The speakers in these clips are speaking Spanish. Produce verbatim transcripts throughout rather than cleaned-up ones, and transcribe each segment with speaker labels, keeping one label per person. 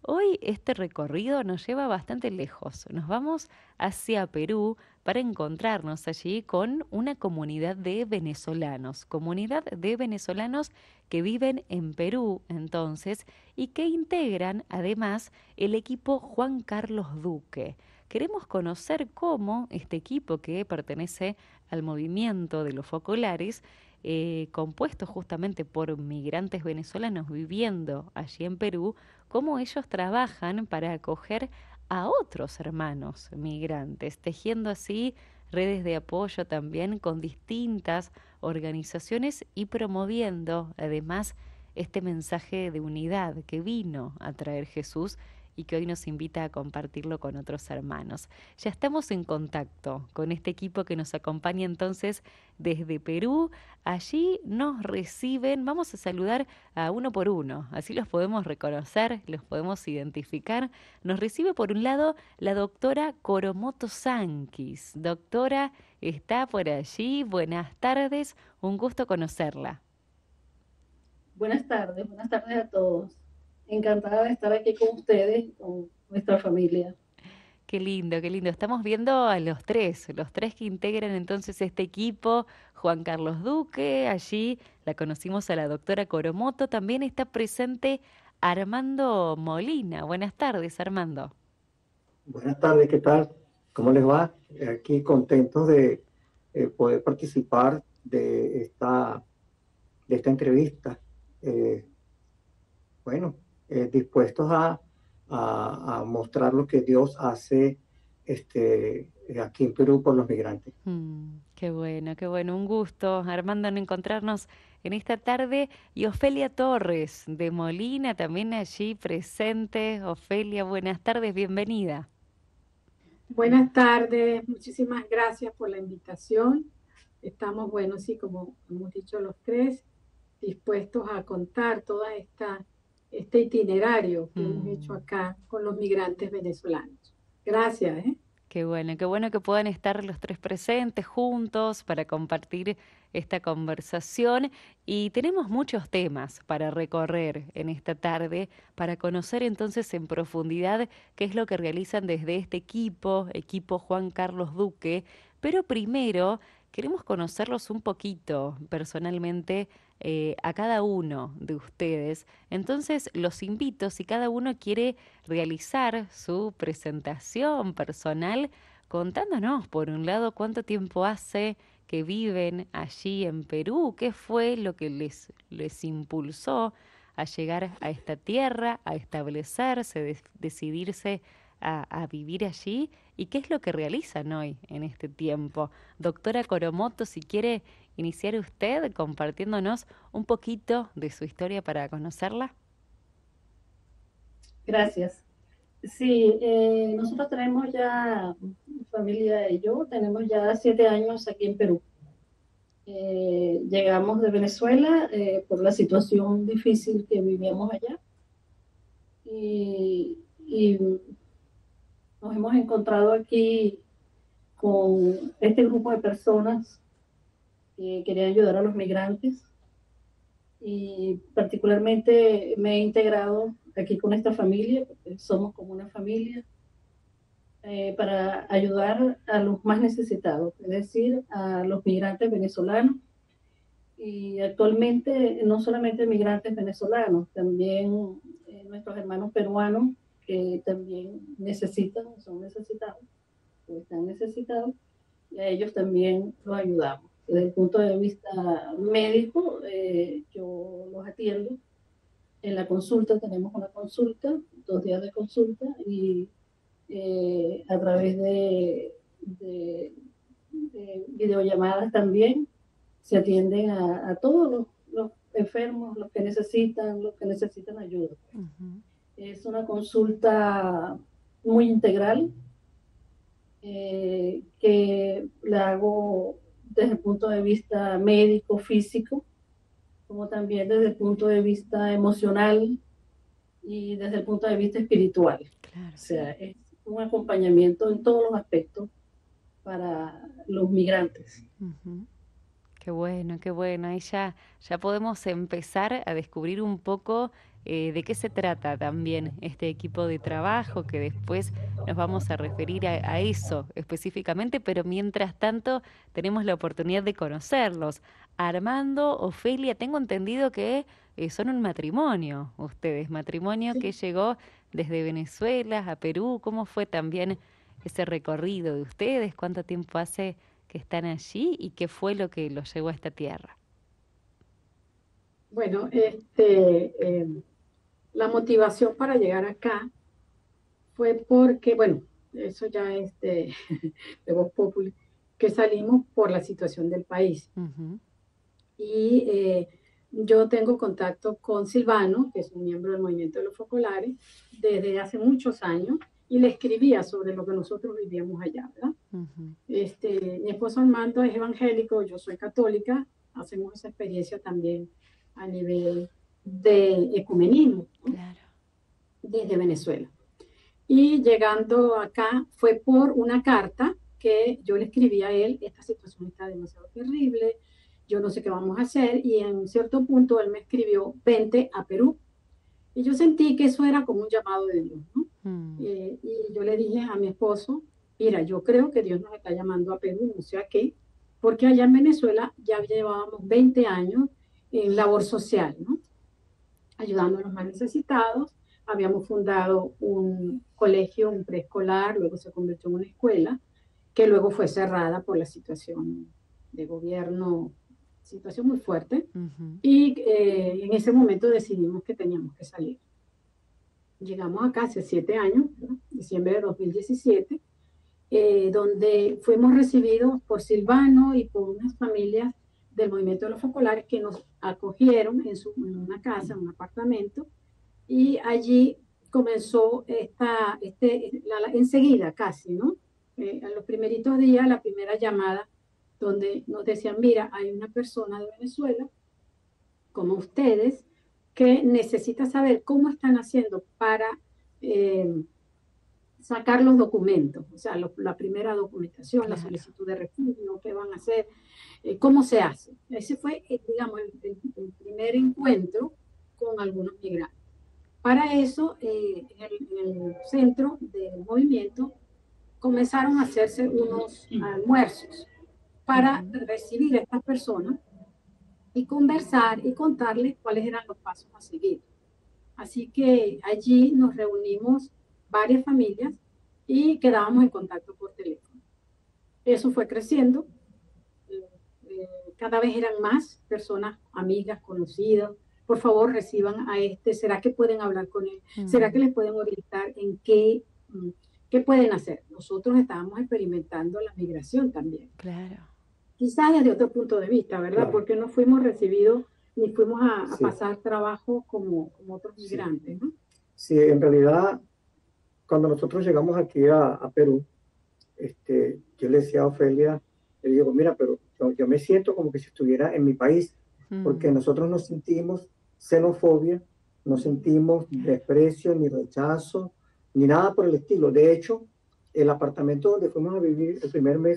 Speaker 1: Hoy este recorrido nos lleva bastante lejos. Nos vamos hacia Perú para encontrarnos allí con una comunidad de venezolanos, comunidad de venezolanos que viven en Perú entonces y que integran además el equipo Juan Carlos Duque. Queremos conocer cómo este equipo que pertenece al movimiento de los focolares, eh, compuesto justamente por migrantes venezolanos viviendo allí en Perú, cómo ellos trabajan para acoger a otros hermanos migrantes, tejiendo así redes de apoyo también con distintas organizaciones y promoviendo además este mensaje de unidad que vino a traer Jesús y que hoy nos invita a compartirlo con otros hermanos. Ya estamos en contacto con este equipo que nos acompaña entonces desde Perú. Allí nos reciben, vamos a saludar a uno por uno, así los podemos reconocer, los podemos identificar. Nos recibe por un lado la doctora Coromoto Sankis. Doctora, está por allí, buenas tardes, un gusto conocerla.
Speaker 2: Buenas tardes, buenas tardes a todos. Encantada de estar aquí con ustedes, con nuestra familia.
Speaker 1: Qué lindo, qué lindo. Estamos viendo a los tres, los tres que integran entonces este equipo. Juan Carlos Duque, allí la conocimos a la doctora Coromoto. También está presente Armando Molina. Buenas tardes, Armando.
Speaker 3: Buenas tardes, ¿qué tal? ¿Cómo les va? Aquí contentos de eh, poder participar de esta, de esta entrevista. Eh, bueno, eh, dispuestos a, a- a mostrar lo que Dios hace este, aquí en Perú por los migrantes.
Speaker 1: Mm, qué bueno, qué bueno. Un gusto, Armando, en encontrarnos en esta tarde. Y Ofelia Torres de Molina, también allí presente. Ofelia, buenas tardes, bienvenida.
Speaker 4: Buenas tardes, muchísimas gracias por la invitación. Estamos, bueno, sí, como hemos dicho los tres, dispuestos a contar toda esta, este itinerario que hemos hecho
Speaker 1: Mm.
Speaker 4: acá con los migrantes venezolanos. Gracias, ¿eh?
Speaker 1: Qué bueno, qué bueno que puedan estar los tres presentes juntos para compartir esta conversación y tenemos muchos temas para recorrer en esta tarde, para conocer entonces en profundidad qué es lo que realizan desde este equipo, equipo Juan Carlos Duque, pero primero queremos conocerlos un poquito personalmente eh, a cada uno de ustedes. Entonces los invito, si cada uno quiere realizar su presentación personal contándonos, por un lado, cuánto tiempo hace que viven allí en Perú, qué fue lo que les, les impulsó a llegar a esta tierra, a establecerse, de- decidirse a, a vivir allí y qué es lo que realizan hoy en este tiempo. Doctora Coromoto, si quiere iniciar usted compartiéndonos un poquito de su historia para conocerla.
Speaker 2: Gracias. Sí, eh, nosotros tenemos ya, mi familia y yo, tenemos ya siete años aquí en Perú. Eh, llegamos de Venezuela eh, por la situación difícil que vivíamos allá y, y nos hemos encontrado aquí con este grupo de personas que querían ayudar a los migrantes y particularmente me he integrado aquí con esta familia, porque somos como una familia, eh, para ayudar a los más necesitados, es decir, a los migrantes venezolanos. Y actualmente no solamente migrantes venezolanos, también eh, nuestros hermanos peruanos que también necesitan, son necesitados, o están necesitados, y a ellos también los ayudamos. Desde el punto de vista médico, eh, yo los atiendo. En la consulta tenemos una consulta, dos días de consulta, y eh, a través de, de, de, videollamadas también se atienden a, a todos los, los, enfermos, los que necesitan, los que necesitan ayuda.
Speaker 1: Ujú.
Speaker 2: Es una consulta muy integral eh, que la hago desde el punto de vista médico, físico, como también desde el punto de vista emocional y desde el punto de vista espiritual. O
Speaker 1: Claro.
Speaker 2: sea, es un acompañamiento en todos los aspectos para los migrantes.
Speaker 1: Ujú. Qué bueno, qué bueno. Ahí ya, ya podemos empezar a descubrir un poco Eh, ¿de qué se trata también este equipo de trabajo? Que después nos vamos a referir a, a eso específicamente, pero mientras tanto tenemos la oportunidad de conocerlos. Armando, Ofelia, tengo entendido que eh, son un matrimonio, ustedes, matrimonio que
Speaker 4: Sí.
Speaker 1: llegó desde Venezuela a Perú. ¿Cómo fue también ese recorrido de ustedes? ¿Cuánto tiempo hace que están allí y qué fue lo que los llevó a esta tierra?
Speaker 4: Bueno, este, eh, la motivación para llegar acá fue porque, bueno, eso ya es de, de Voz Populi, que salimos por la situación del país.
Speaker 1: Ujú.
Speaker 4: Y eh, yo tengo contacto con Silvano, que es un miembro del movimiento de los focolares, desde hace muchos años, y le escribía sobre lo que nosotros vivíamos allá, ¿verdad?
Speaker 1: Ujú.
Speaker 4: Este, mi esposo Armando es evangélico, yo soy católica, hacemos esa experiencia también a nivel de ecumenismo, ¿no?
Speaker 1: Claro.
Speaker 4: Desde Venezuela. Y llegando acá fue por una carta que yo le escribí a él: esta situación está demasiado terrible, yo no sé qué vamos a hacer, y en cierto punto él me escribió: vente a Perú. Y yo sentí que eso era como un llamado de Dios, ¿no?
Speaker 1: Mm.
Speaker 4: Eh, y yo le dije a mi esposo: mira, yo creo que Dios nos está llamando a Perú, no sé a qué, porque allá en Venezuela ya llevábamos veinte años en labor social, ¿no? Ayudando a los más necesitados. Habíamos fundado un colegio, un preescolar, luego se convirtió en una escuela, que luego fue cerrada por la situación de gobierno, situación muy fuerte,
Speaker 1: Ujú.
Speaker 4: y eh, en ese momento decidimos que teníamos que salir. Llegamos acá hace siete años, ¿no? Diciembre de dos mil diecisiete, eh, donde fuimos recibidos por Silvano y por unas familias del movimiento de los focolares que nos acogieron en, su, en una casa, en un apartamento, y allí comenzó esta, este, la, la, enseguida casi, ¿no? Eh, en los primeritos días, la primera llamada, donde nos decían: mira, hay una persona de Venezuela, como ustedes, que necesita saber cómo están haciendo para eh, sacar los documentos, o sea, lo, la primera documentación, la
Speaker 1: Claro.
Speaker 4: solicitud de refugio, qué van a hacer, eh, cómo se hace. Ese fue, eh, digamos, el, el, el primer encuentro con algunos migrantes. Para eso, eh, en, el, en el centro del movimiento comenzaron a hacerse unos almuerzos para
Speaker 1: Ujú.
Speaker 4: recibir a estas personas y conversar y contarles cuáles eran los pasos a seguir. Así que allí nos reunimos varias familias y quedábamos en contacto por teléfono. Eso fue creciendo, eh, cada vez eran más personas, amigas, conocidas. Por favor, reciban a este. ¿Será que pueden hablar con él? ¿Será que
Speaker 1: Mm.
Speaker 4: les pueden orientar en qué, qué pueden hacer? Nosotros estábamos experimentando la migración también.
Speaker 1: Claro.
Speaker 4: Quizás desde otro punto de vista, ¿verdad?
Speaker 3: Claro.
Speaker 4: Porque no fuimos recibidos ni fuimos a, a
Speaker 3: Sí.
Speaker 4: pasar trabajo como, como otros
Speaker 3: Sí.
Speaker 4: migrantes, ¿no?
Speaker 3: Sí, en realidad, cuando nosotros llegamos aquí a, a Perú, este, yo le decía a Ofelia, le digo: mira, pero yo, yo me siento como que si estuviera en mi país, porque
Speaker 1: Mm.
Speaker 3: nosotros no sentimos xenofobia, no sentimos desprecio, ni rechazo, ni nada por el estilo. De hecho, el apartamento donde fuimos a vivir el primer mes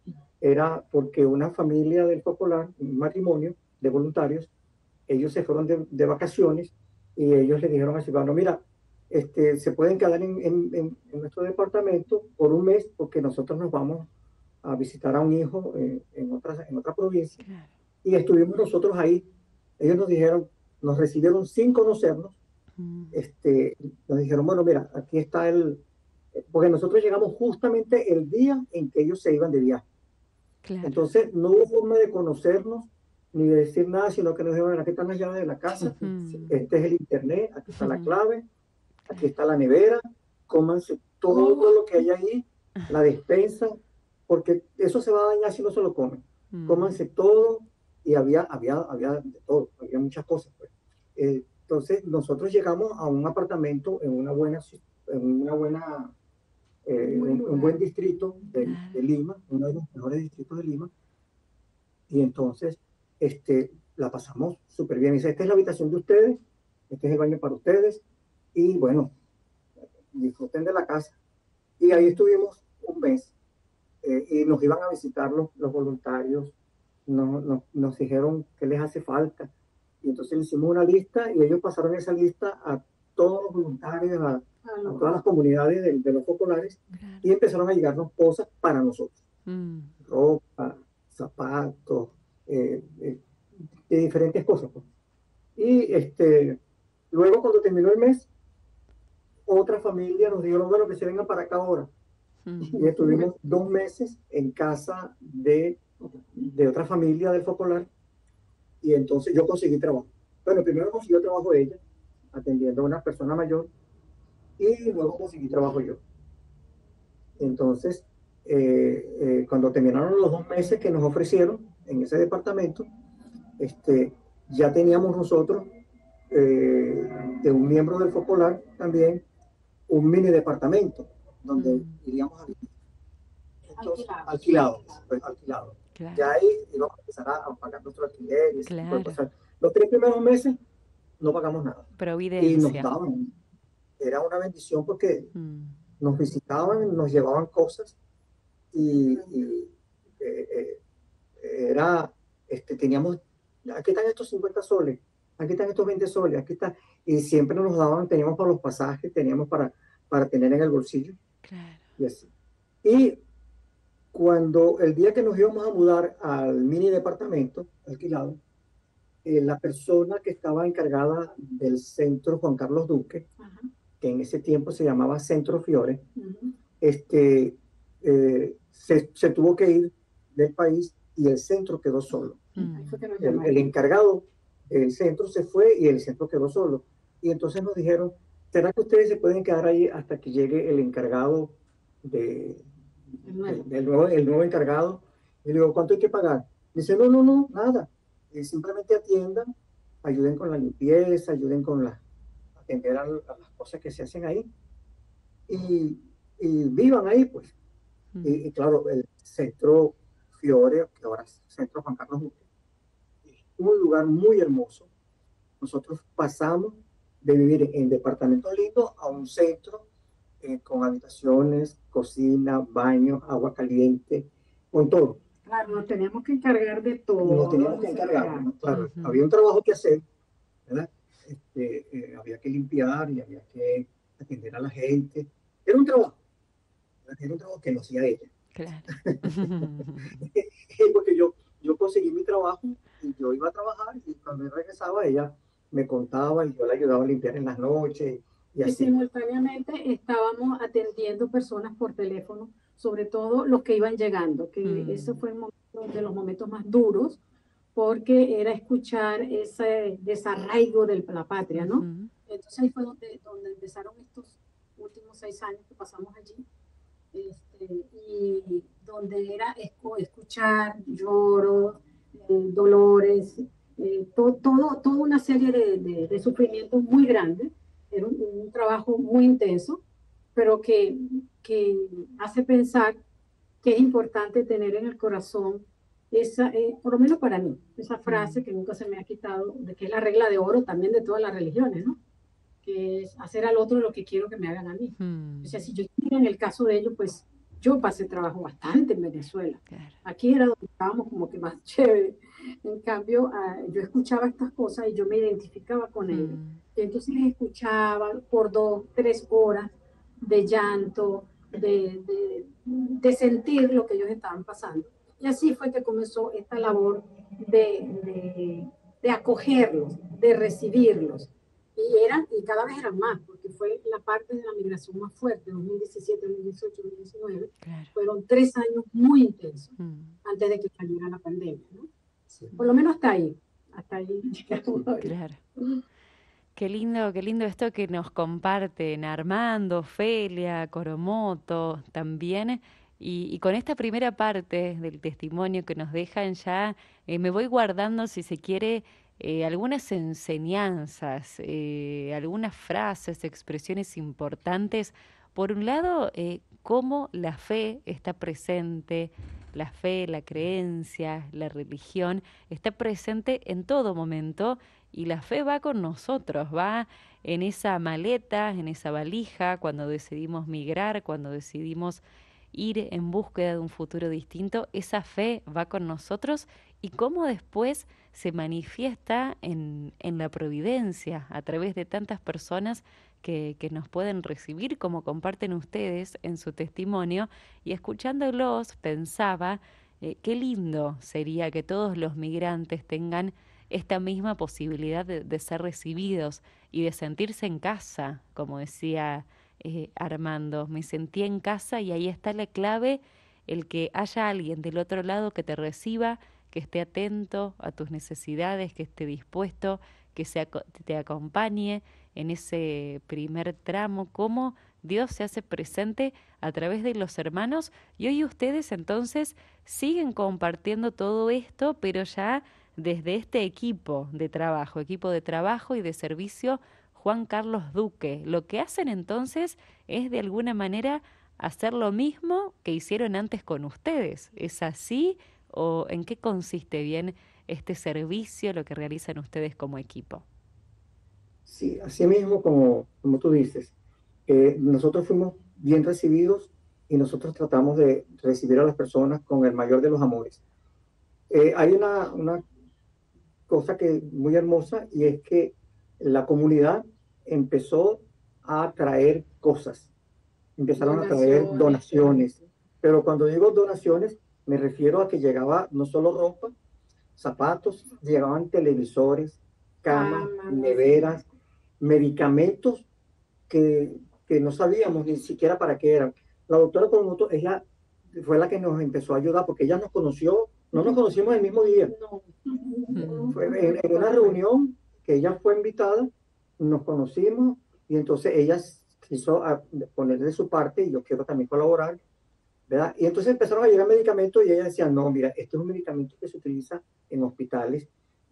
Speaker 3: era porque una familia del Popular, un matrimonio de voluntarios, ellos se fueron de, de vacaciones y ellos le dijeron a Silvano: mira, este, se pueden quedar en, en, en, nuestro departamento por un mes porque nosotros nos vamos a visitar a un hijo eh, en, otra, en otra provincia.
Speaker 1: Claro.
Speaker 3: Y estuvimos nosotros ahí. Ellos nos dijeron, nos recibieron sin conocernos.
Speaker 1: Mm.
Speaker 3: Este, nos dijeron: bueno, mira, aquí está el... Porque nosotros llegamos justamente el día en que ellos se iban de viaje.
Speaker 1: Claro.
Speaker 3: Entonces no hubo forma de conocernos ni de decir nada, sino que nos dijeron: aquí están las llaves de la casa,
Speaker 1: Ujú.
Speaker 3: este es el internet, aquí está la
Speaker 1: Ujú.
Speaker 3: clave, aquí
Speaker 1: Claro.
Speaker 3: está la nevera, cómanse todo lo que hay ahí, la despensa, porque eso se va a dañar si no se lo comen.
Speaker 1: Mm.
Speaker 3: Cómanse todo, y había, había, había de todo, había muchas cosas. Pues. Eh, entonces nosotros llegamos a un apartamento en una buena, en una buena eh, un, un buen distrito de,
Speaker 1: Claro.
Speaker 3: de Lima, uno de los mejores distritos de Lima, y entonces este, la pasamos súper bien. Dice: esta es la habitación de ustedes, este es el baño para ustedes, y bueno, disfruten de la casa. Y ahí estuvimos un mes, eh, y nos iban a visitar los, los voluntarios, nos, nos, nos dijeron qué les hace falta, Y entonces le hicimos una lista y ellos pasaron esa lista a todos los voluntarios, a, a todas las comunidades de, de los focolares,
Speaker 1: Claro.
Speaker 3: y empezaron a llegarnos cosas para nosotros.
Speaker 1: Mm.
Speaker 3: Ropa, zapatos, eh, eh, de diferentes cosas, pues. Y este, luego cuando terminó el mes, otra familia nos dijo, bueno, que se vengan para acá ahora.
Speaker 1: Mm.
Speaker 3: Y estuvimos dos meses en casa de, de otra familia del Focolar, y entonces yo conseguí trabajo. Bueno, primero consiguió trabajo ella, atendiendo a una persona mayor, y luego conseguí trabajo yo. Entonces, eh, eh, cuando terminaron los dos meses que nos ofrecieron en ese departamento, este, ya teníamos nosotros, eh, de un miembro del Focolar también, un mini departamento donde
Speaker 1: Mm.
Speaker 3: iríamos a vivir. Entonces,
Speaker 4: Alquilados.
Speaker 3: alquilados, pues alquilados.
Speaker 1: Claro.
Speaker 3: Ya ahí íbamos a empezar a, a pagar nuestro alquiler y ese tipo de
Speaker 1: Claro.
Speaker 3: cosas. Los tres primeros meses no pagamos nada. Y nos
Speaker 1: Providencia.
Speaker 3: daban. Era una bendición porque
Speaker 1: Mm.
Speaker 3: nos visitaban, nos llevaban cosas y, y, eh, eh, era, este, teníamos, aquí están estos cincuenta soles, aquí están estos veinte soles, aquí está, y siempre nos daban, teníamos para los pasajes, teníamos para, para tener en el bolsillo,
Speaker 1: Claro.
Speaker 3: y así. Y cuando el día que nos íbamos a mudar al mini departamento alquilado, eh, la persona que estaba encargada del centro Juan Carlos Duque,
Speaker 4: Ajá.
Speaker 3: que en ese tiempo se llamaba Centro Fiore,
Speaker 4: Ujú.
Speaker 3: este, eh, se, se tuvo que ir del país y el centro quedó solo.
Speaker 4: Ahí
Speaker 1: Mm.
Speaker 4: fue que nos
Speaker 3: El,
Speaker 4: llamaron.
Speaker 3: el encargado del centro se fue y el centro quedó solo. Y entonces nos dijeron, ¿será que ustedes se pueden quedar ahí hasta que llegue el encargado de,
Speaker 4: El nuevo.
Speaker 3: de- del nuevo, el nuevo encargado? Y le digo, ¿cuánto hay que pagar? Dice, no, no, no, nada. Y simplemente atiendan, ayuden con la limpieza, ayuden con la, atender a, a las cosas que se hacen ahí. Y, y vivan ahí, pues.
Speaker 1: Mm.
Speaker 3: Y, y claro, el centro Fiore, que ahora es Centro Juan Carlos Duque, es un lugar muy hermoso. Nosotros pasamos de vivir en departamentos lindos a un centro, eh, con habitaciones, cocina, baño, agua caliente, con todo.
Speaker 4: Claro, nos teníamos que encargar de todo.
Speaker 3: Nos teníamos que encargar,
Speaker 4: Claro.
Speaker 3: ¿no? Claro,
Speaker 1: Ujú.
Speaker 3: había un trabajo que hacer, ¿verdad? Este, eh, había que limpiar y había que atender a la gente. Era un trabajo, era un trabajo que lo hacía ella.
Speaker 1: Claro.
Speaker 3: Porque yo, yo conseguí mi trabajo y yo iba a trabajar y cuando yo regresaba ella me contaba y yo le ayudaba a limpiar en las noches y
Speaker 4: Y
Speaker 3: así.
Speaker 4: simultáneamente estábamos atendiendo personas por teléfono, sobre todo los que iban llegando, que
Speaker 1: Mm.
Speaker 4: eso fue el momento, de los momentos más duros, porque era escuchar ese desarraigo de la patria, ¿no?
Speaker 1: Ujú.
Speaker 4: Entonces ahí fue donde, donde empezaron estos últimos seis años que pasamos allí, este, y donde era escu- escuchar lloros, eh, dolores, eh, to- todo, toda una serie de, de, de sufrimientos muy grandes. Era un, un trabajo muy intenso, pero que, que hace pensar que es importante tener en el corazón esa, eh, por lo menos para mí, esa frase que nunca se me ha quitado, de que es la regla de oro también de todas las religiones, ¿no? Que es hacer al otro lo que quiero que me hagan a mí.
Speaker 1: Mm.
Speaker 4: O sea, si yo estuviera en el caso de ellos, pues yo pasé trabajo bastante en Venezuela.
Speaker 1: Claro.
Speaker 4: Aquí era donde estábamos como que más chévere. En cambio, ah, yo escuchaba estas cosas y yo me identificaba con ellos.
Speaker 1: Mm.
Speaker 4: Y entonces les escuchaba por dos, tres horas de llanto, de, de, de sentir lo que ellos estaban pasando. Y así fue que comenzó esta labor de, de, de acogerlos, de recibirlos. Y eran, y cada vez eran más, porque fue la parte de la migración más fuerte, dos mil diecisiete, dos mil dieciocho, dos mil diecinueve.
Speaker 1: Claro.
Speaker 4: Fueron tres años muy intensos
Speaker 1: Mm.
Speaker 4: antes de que saliera la pandemia, ¿no?
Speaker 3: Sí.
Speaker 4: Por lo menos hasta ahí, hasta ahí llegamos hoy.
Speaker 1: Claro. Qué lindo, qué lindo esto que nos comparten Armando, Felia, Coromoto también. Y, y con esta primera parte del testimonio que nos dejan ya, eh, me voy guardando, si se quiere, eh, algunas enseñanzas, eh, algunas frases, expresiones importantes. Por un lado, eh, cómo la fe está presente, la fe, la creencia, la religión, está presente en todo momento. Y la fe va con nosotros, va en esa maleta, en esa valija, cuando decidimos migrar, cuando decidimos ir en búsqueda de un futuro distinto. Esa fe va con nosotros y cómo después se manifiesta en, en la providencia a través de tantas personas que, que nos pueden recibir, como comparten ustedes en su testimonio, y escuchándolos pensaba, eh, qué lindo sería que todos los migrantes tengan esta misma posibilidad de, de ser recibidos y de sentirse en casa, como decía eh, Armando, me sentí en casa y ahí está la clave, el que haya alguien del otro lado que te reciba, que esté atento a tus necesidades, que esté dispuesto, que se, te acompañe en ese primer tramo, cómo Dios se hace presente a través de los hermanos. Y hoy ustedes entonces siguen compartiendo todo esto, pero ya desde este equipo de trabajo, equipo de trabajo y de servicio Juan Carlos Duque. Lo que hacen entonces es de alguna manera hacer lo mismo que hicieron antes con ustedes. ¿Es así o en qué consiste bien este servicio, lo que realizan ustedes como equipo?
Speaker 3: Sí, así mismo como, como tú dices, eh, nosotros fuimos bien recibidos y nosotros tratamos de recibir a las personas con el mayor de los amores. Eh, hay una, una cosa que muy hermosa y es que la comunidad empezó a traer cosas, empezaron a traer
Speaker 4: Donaciones.
Speaker 3: donaciones, pero cuando digo donaciones me refiero a que llegaba no solo ropa, zapatos, llegaban televisores, camas,
Speaker 4: Camas.
Speaker 3: neveras, medicamentos que, que no sabíamos ni siquiera para qué eran. La doctora Coromoto, ella fue la que nos empezó a ayudar porque ella nos conoció, no nos conocimos el mismo día.
Speaker 4: No.
Speaker 3: Fue en, en una reunión que ella fue invitada, nos conocimos y entonces ella quiso a, poner de su parte y yo quiero también colaborar, ¿verdad? Y entonces empezaron a llegar medicamentos y ella decía, no, mira, este es un medicamento que se utiliza en hospitales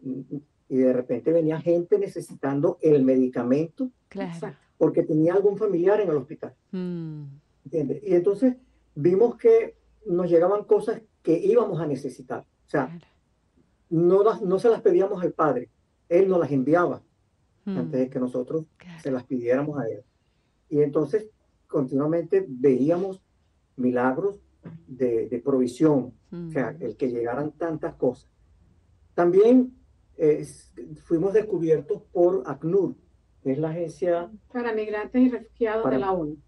Speaker 3: y de repente venía gente necesitando el medicamento,
Speaker 1: Claro.
Speaker 3: porque tenía algún familiar en el hospital.
Speaker 1: Mm.
Speaker 3: ¿Entiendes? Y entonces vimos que nos llegaban cosas que íbamos a necesitar. O sea,
Speaker 1: Claro.
Speaker 3: no, las, no se las pedíamos al Padre, Él nos las enviaba
Speaker 1: Mm.
Speaker 3: antes de que nosotros
Speaker 1: Claro.
Speaker 3: se las pidiéramos a Él. Y entonces continuamente veíamos milagros de, de provisión,
Speaker 1: Mm.
Speaker 3: o sea, el que llegaran tantas cosas. También eh, fuimos descubiertos por ACNUR, que es la agencia
Speaker 4: Para migrantes y refugiados
Speaker 3: para,
Speaker 4: de la ONU.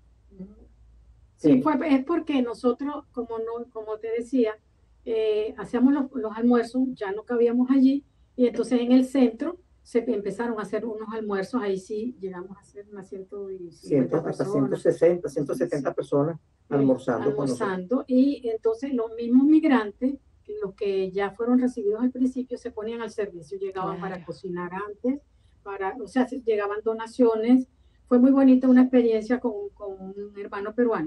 Speaker 4: Sí,
Speaker 3: sí,
Speaker 4: fue, es porque nosotros, como, no, como te decía, eh, hacíamos los, los almuerzos, ya no cabíamos allí, y entonces en el centro se empezaron a hacer unos almuerzos, ahí sí llegamos a ser unas ciento cincuenta
Speaker 3: hasta
Speaker 4: personas.
Speaker 3: ciento sesenta, ciento setenta personas almorzando,
Speaker 4: eh, almorzando y entonces los mismos migrantes, los que ya fueron recibidos al principio, se ponían al servicio, llegaban
Speaker 1: Claro.
Speaker 4: para cocinar antes, para, o sea, llegaban donaciones. Fue muy bonita una experiencia con, con un hermano peruano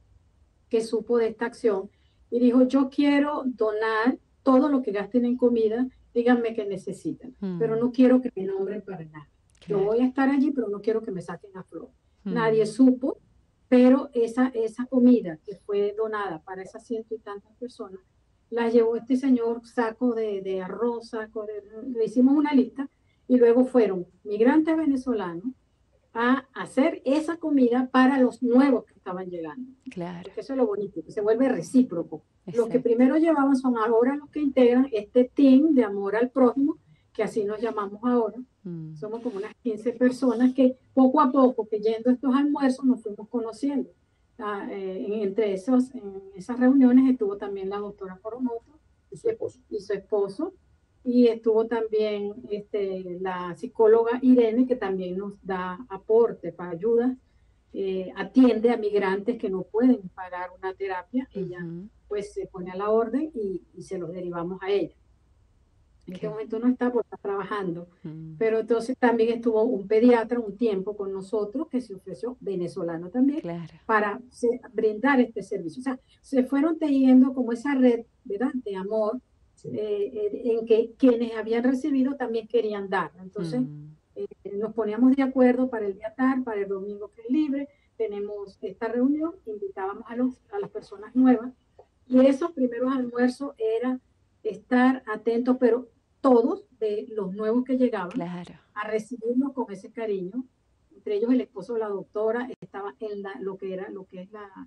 Speaker 4: que supo de esta acción y dijo, yo quiero donar todo lo que gasten en comida, díganme qué necesitan,
Speaker 1: Mm.
Speaker 4: pero no quiero que me nombren para nada.
Speaker 1: Claro.
Speaker 4: Yo voy a estar allí, pero no quiero que me saquen a flor.
Speaker 1: Mm.
Speaker 4: Nadie supo, pero esa, esa comida que fue donada para esas ciento y tantas personas, la llevó este señor, saco de, de arroz, saco de... Le hicimos una lista y luego fueron migrantes venezolanos a hacer esa comida para los nuevos que estaban llegando.
Speaker 1: Claro.
Speaker 4: Porque eso es lo bonito, que se vuelve recíproco.
Speaker 1: Exacto.
Speaker 4: Los que primero llevaban son ahora los que integran este team de amor al prójimo, que así nos llamamos ahora. Mm. Somos como unas quince personas que poco a poco, que yendo a estos almuerzos, nos fuimos conociendo. Ah, eh, entre esos, en esas reuniones estuvo también la doctora Coromoto y su esposo. Y su esposo y estuvo también este, la psicóloga Irene, que también nos da aporte para ayuda, eh, atiende a migrantes que no pueden pagar una terapia, uh-huh. Ella pues se pone a la orden y, y se los derivamos a ella. En este momento no está porque está trabajando, uh-huh. Pero entonces también estuvo un pediatra un tiempo con nosotros que se ofreció, venezolano también, claro. Para se, brindar este servicio. O sea, se fueron tejiendo como esa red, ¿verdad?, de amor, sí. eh, en que quienes habían recibido también querían dar. Entonces, uh-huh. eh, nos poníamos de acuerdo para el día tal, para el domingo que es libre, tenemos esta reunión, invitábamos a, los, a las personas nuevas, y esos primeros almuerzos era estar atentos, pero todos de los nuevos que llegaban, claro. A recibirnos con ese cariño. Entre ellos el esposo de la doctora estaba en la, lo que era lo que es la,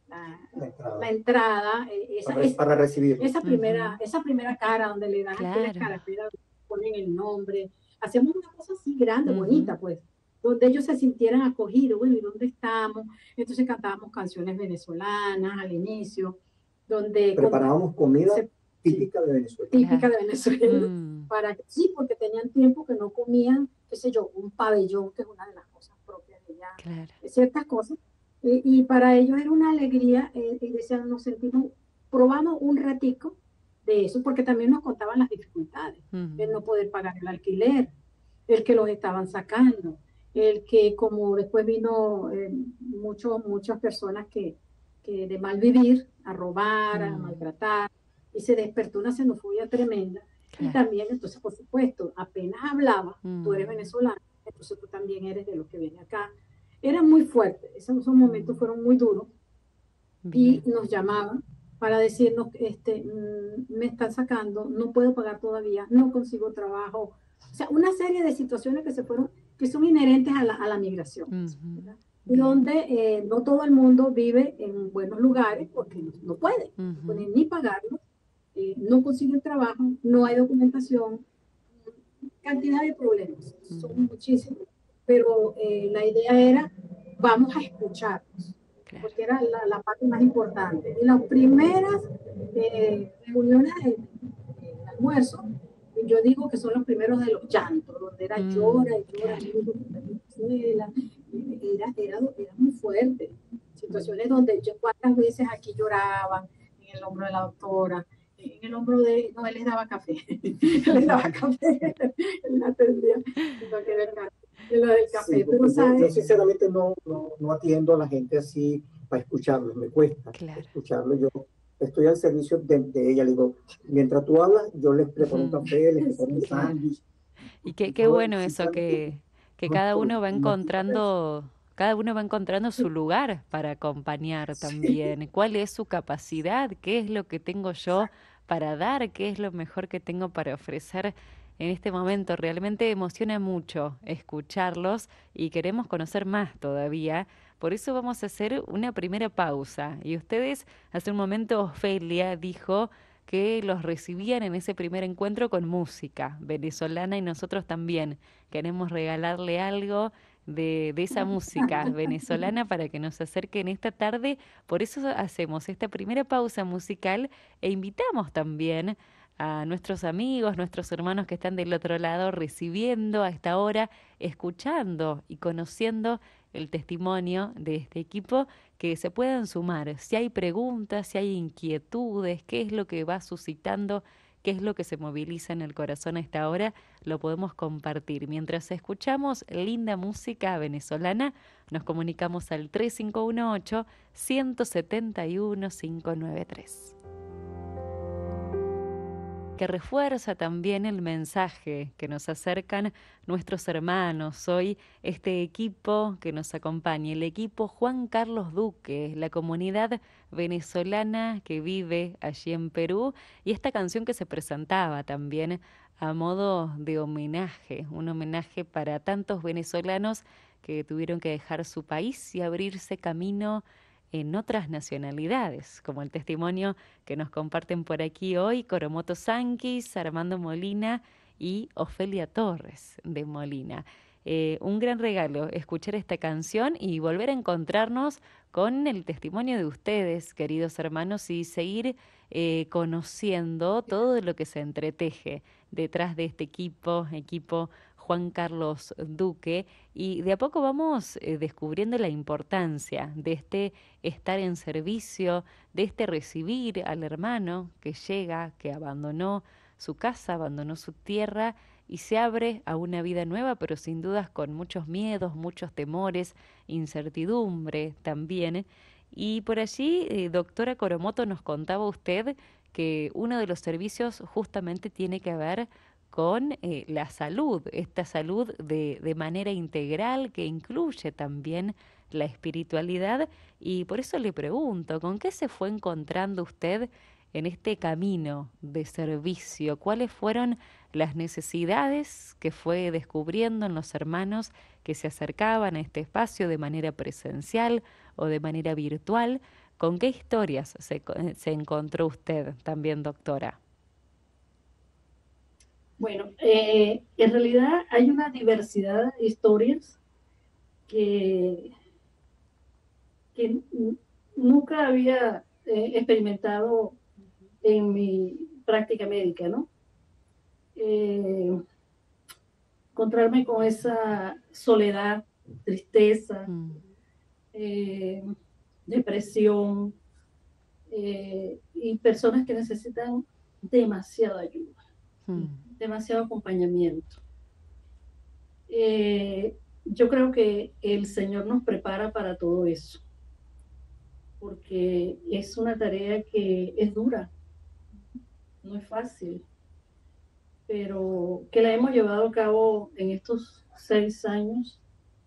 Speaker 4: la,
Speaker 3: La entrada.
Speaker 4: la entrada, eh, esa,
Speaker 3: Para,
Speaker 4: es,
Speaker 3: para recibir.
Speaker 4: esa, primera,
Speaker 1: Ujú.
Speaker 4: esa primera cara donde le dan aquí la
Speaker 1: Claro.
Speaker 4: carapela, ponen el nombre. Hacemos una cosa así grande,
Speaker 1: Ujú.
Speaker 4: bonita, pues, donde ellos se sintieran acogidos. Bueno, ¿y dónde estamos? Entonces cantábamos canciones venezolanas al inicio, donde con-
Speaker 3: Preparábamos comida
Speaker 4: se-
Speaker 3: típica de Venezuela.
Speaker 4: típica
Speaker 1: Claro.
Speaker 4: de Venezuela,
Speaker 1: Mm,
Speaker 4: para que, sí, porque tenían tiempo que no comían, qué sé yo, un pabellón, que es una de las cosas propias de allá,
Speaker 1: claro.
Speaker 4: ciertas cosas, y, y para ellos era una alegría, eh, y decían, nos sentimos, probamos un ratico de eso, porque también nos contaban las dificultades, el no
Speaker 1: Ujú.
Speaker 4: poder pagar el alquiler, el que los estaban sacando, el que como después vino eh, mucho, muchas personas que, que de mal vivir, a robar, a
Speaker 1: Mm,
Speaker 4: maltratar, y se despertó una xenofobia tremenda. Y
Speaker 1: claro.
Speaker 4: también, entonces, por supuesto, apenas hablaba, tú eres
Speaker 1: Mm,
Speaker 4: venezolano, entonces tú también eres de los que viene acá. Era muy fuerte, esos, esos momentos
Speaker 1: mm,
Speaker 4: fueron muy duros y
Speaker 1: bien.
Speaker 4: nos llamaban para decirnos, este, mm, me están sacando, no puedo pagar todavía, no consigo trabajo. O sea, una serie de situaciones que se fueron, que son inherentes a la, a la migración,
Speaker 1: Ujú.
Speaker 4: y
Speaker 1: Bien.
Speaker 4: donde eh, no todo el mundo vive en buenos lugares porque no, no puede, no
Speaker 1: Ujú.
Speaker 4: pueden ni pagarlo, eh, no consiguen trabajo, no hay documentación, cantidad de problemas, son
Speaker 1: Mm,
Speaker 4: muchísimos, pero eh, la idea era, vamos a escucharlos,
Speaker 1: claro.
Speaker 4: porque era la, la parte más importante. Y las primeras eh, reuniones del de almuerzo, yo digo que son los primeros de los llantos, donde era
Speaker 1: Mm,
Speaker 4: llora y llora,
Speaker 1: claro.
Speaker 4: mi hijo está en Venezuela, era, era, era muy fuerte. Situaciones donde yo cuántas veces aquí lloraban en el hombro de la doctora, en el hombro de, no, él les daba café, él les daba café, él la atendía, lo que era el café, lo del café,
Speaker 3: Sí,
Speaker 4: pero
Speaker 3: porque yo, yo
Speaker 4: sabes,
Speaker 3: sinceramente no, no, no atiendo a la gente así para escucharlos, me cuesta
Speaker 1: Claro.
Speaker 3: escucharlos. Yo estoy al servicio de, de ella, le digo, mientras tú hablas, yo les preparo un
Speaker 1: Ujú.
Speaker 3: café, les preparo un
Speaker 1: Claro.
Speaker 3: sándwich.
Speaker 1: Y qué, qué
Speaker 3: Yo
Speaker 1: bueno eso,
Speaker 3: sinceramente
Speaker 1: que, que
Speaker 3: no
Speaker 1: cada
Speaker 3: estoy,
Speaker 1: uno va
Speaker 3: no estoy para eso.
Speaker 1: encontrando, cada uno va encontrando su lugar para acompañar
Speaker 3: Sí,
Speaker 1: también. ¿Cuál es su capacidad? ¿Qué es lo que tengo yo para dar? ¿Qué es lo mejor que tengo para ofrecer en este momento? Realmente emociona mucho escucharlos y queremos conocer más todavía. Por eso vamos a hacer una primera pausa. Y ustedes, hace un momento, Ofelia dijo que los recibían en ese primer encuentro con música venezolana y nosotros también queremos regalarle algo de, de esa música venezolana para que nos acerquen esta tarde. Por eso hacemos esta primera pausa musical e invitamos también a nuestros amigos, nuestros hermanos que están del otro lado recibiendo a esta hora, escuchando y conociendo el testimonio de este equipo, que se puedan sumar. Si hay preguntas, si hay inquietudes, qué es lo que va suscitando, qué es lo que se moviliza en el corazón a esta hora, lo podemos compartir. Mientras escuchamos linda música venezolana, nos comunicamos al tres cinco uno ocho, uno siete uno, cinco nueve tres. Que refuerza también el mensaje que nos acercan nuestros hermanos. Hoy este equipo que nos acompaña, el equipo Juan Carlos Duque, la comunidad venezolana que vive allí en Perú, y esta canción que se presentaba también a modo de homenaje, un homenaje para tantos venezolanos que tuvieron que dejar su país y abrirse camino en otras nacionalidades, como el testimonio que nos comparten por aquí hoy Coromoto Sanquis, Armando Molina y Ofelia Torres de Molina. Eh, un gran regalo escuchar esta canción y volver a encontrarnos con el testimonio de ustedes, queridos hermanos, y seguir eh, conociendo todo lo que se entreteje detrás de este equipo, equipo Juan Carlos Duque, y de a poco vamos eh, descubriendo la importancia de este estar en servicio, de este recibir al hermano que llega, que abandonó su casa, abandonó su tierra y se abre a una vida nueva, pero sin dudas con muchos miedos, muchos temores, incertidumbre también. Y por allí, eh, doctora Coromoto, nos contaba usted que uno de los servicios justamente tiene que ver con eh, la salud, esta salud de, de manera integral que incluye también la espiritualidad, y por eso le pregunto, ¿con qué se fue encontrando usted en este camino de servicio? ¿Cuáles fueron las necesidades que fue descubriendo en los hermanos que se acercaban a este espacio de manera presencial o de manera virtual ¿Con qué historias se, se encontró usted también, doctora?
Speaker 2: Bueno, eh, en realidad hay una diversidad de historias que, que nunca había eh, experimentado en mi práctica médica, ¿no? Eh, encontrarme con esa soledad, tristeza, mm. eh, depresión, eh, y personas que necesitan demasiada ayuda, mm. demasiado acompañamiento. Eh, yo creo que el Señor nos prepara para todo eso, porque es una tarea que es dura, no es fácil, pero que la hemos llevado a cabo en estos seis años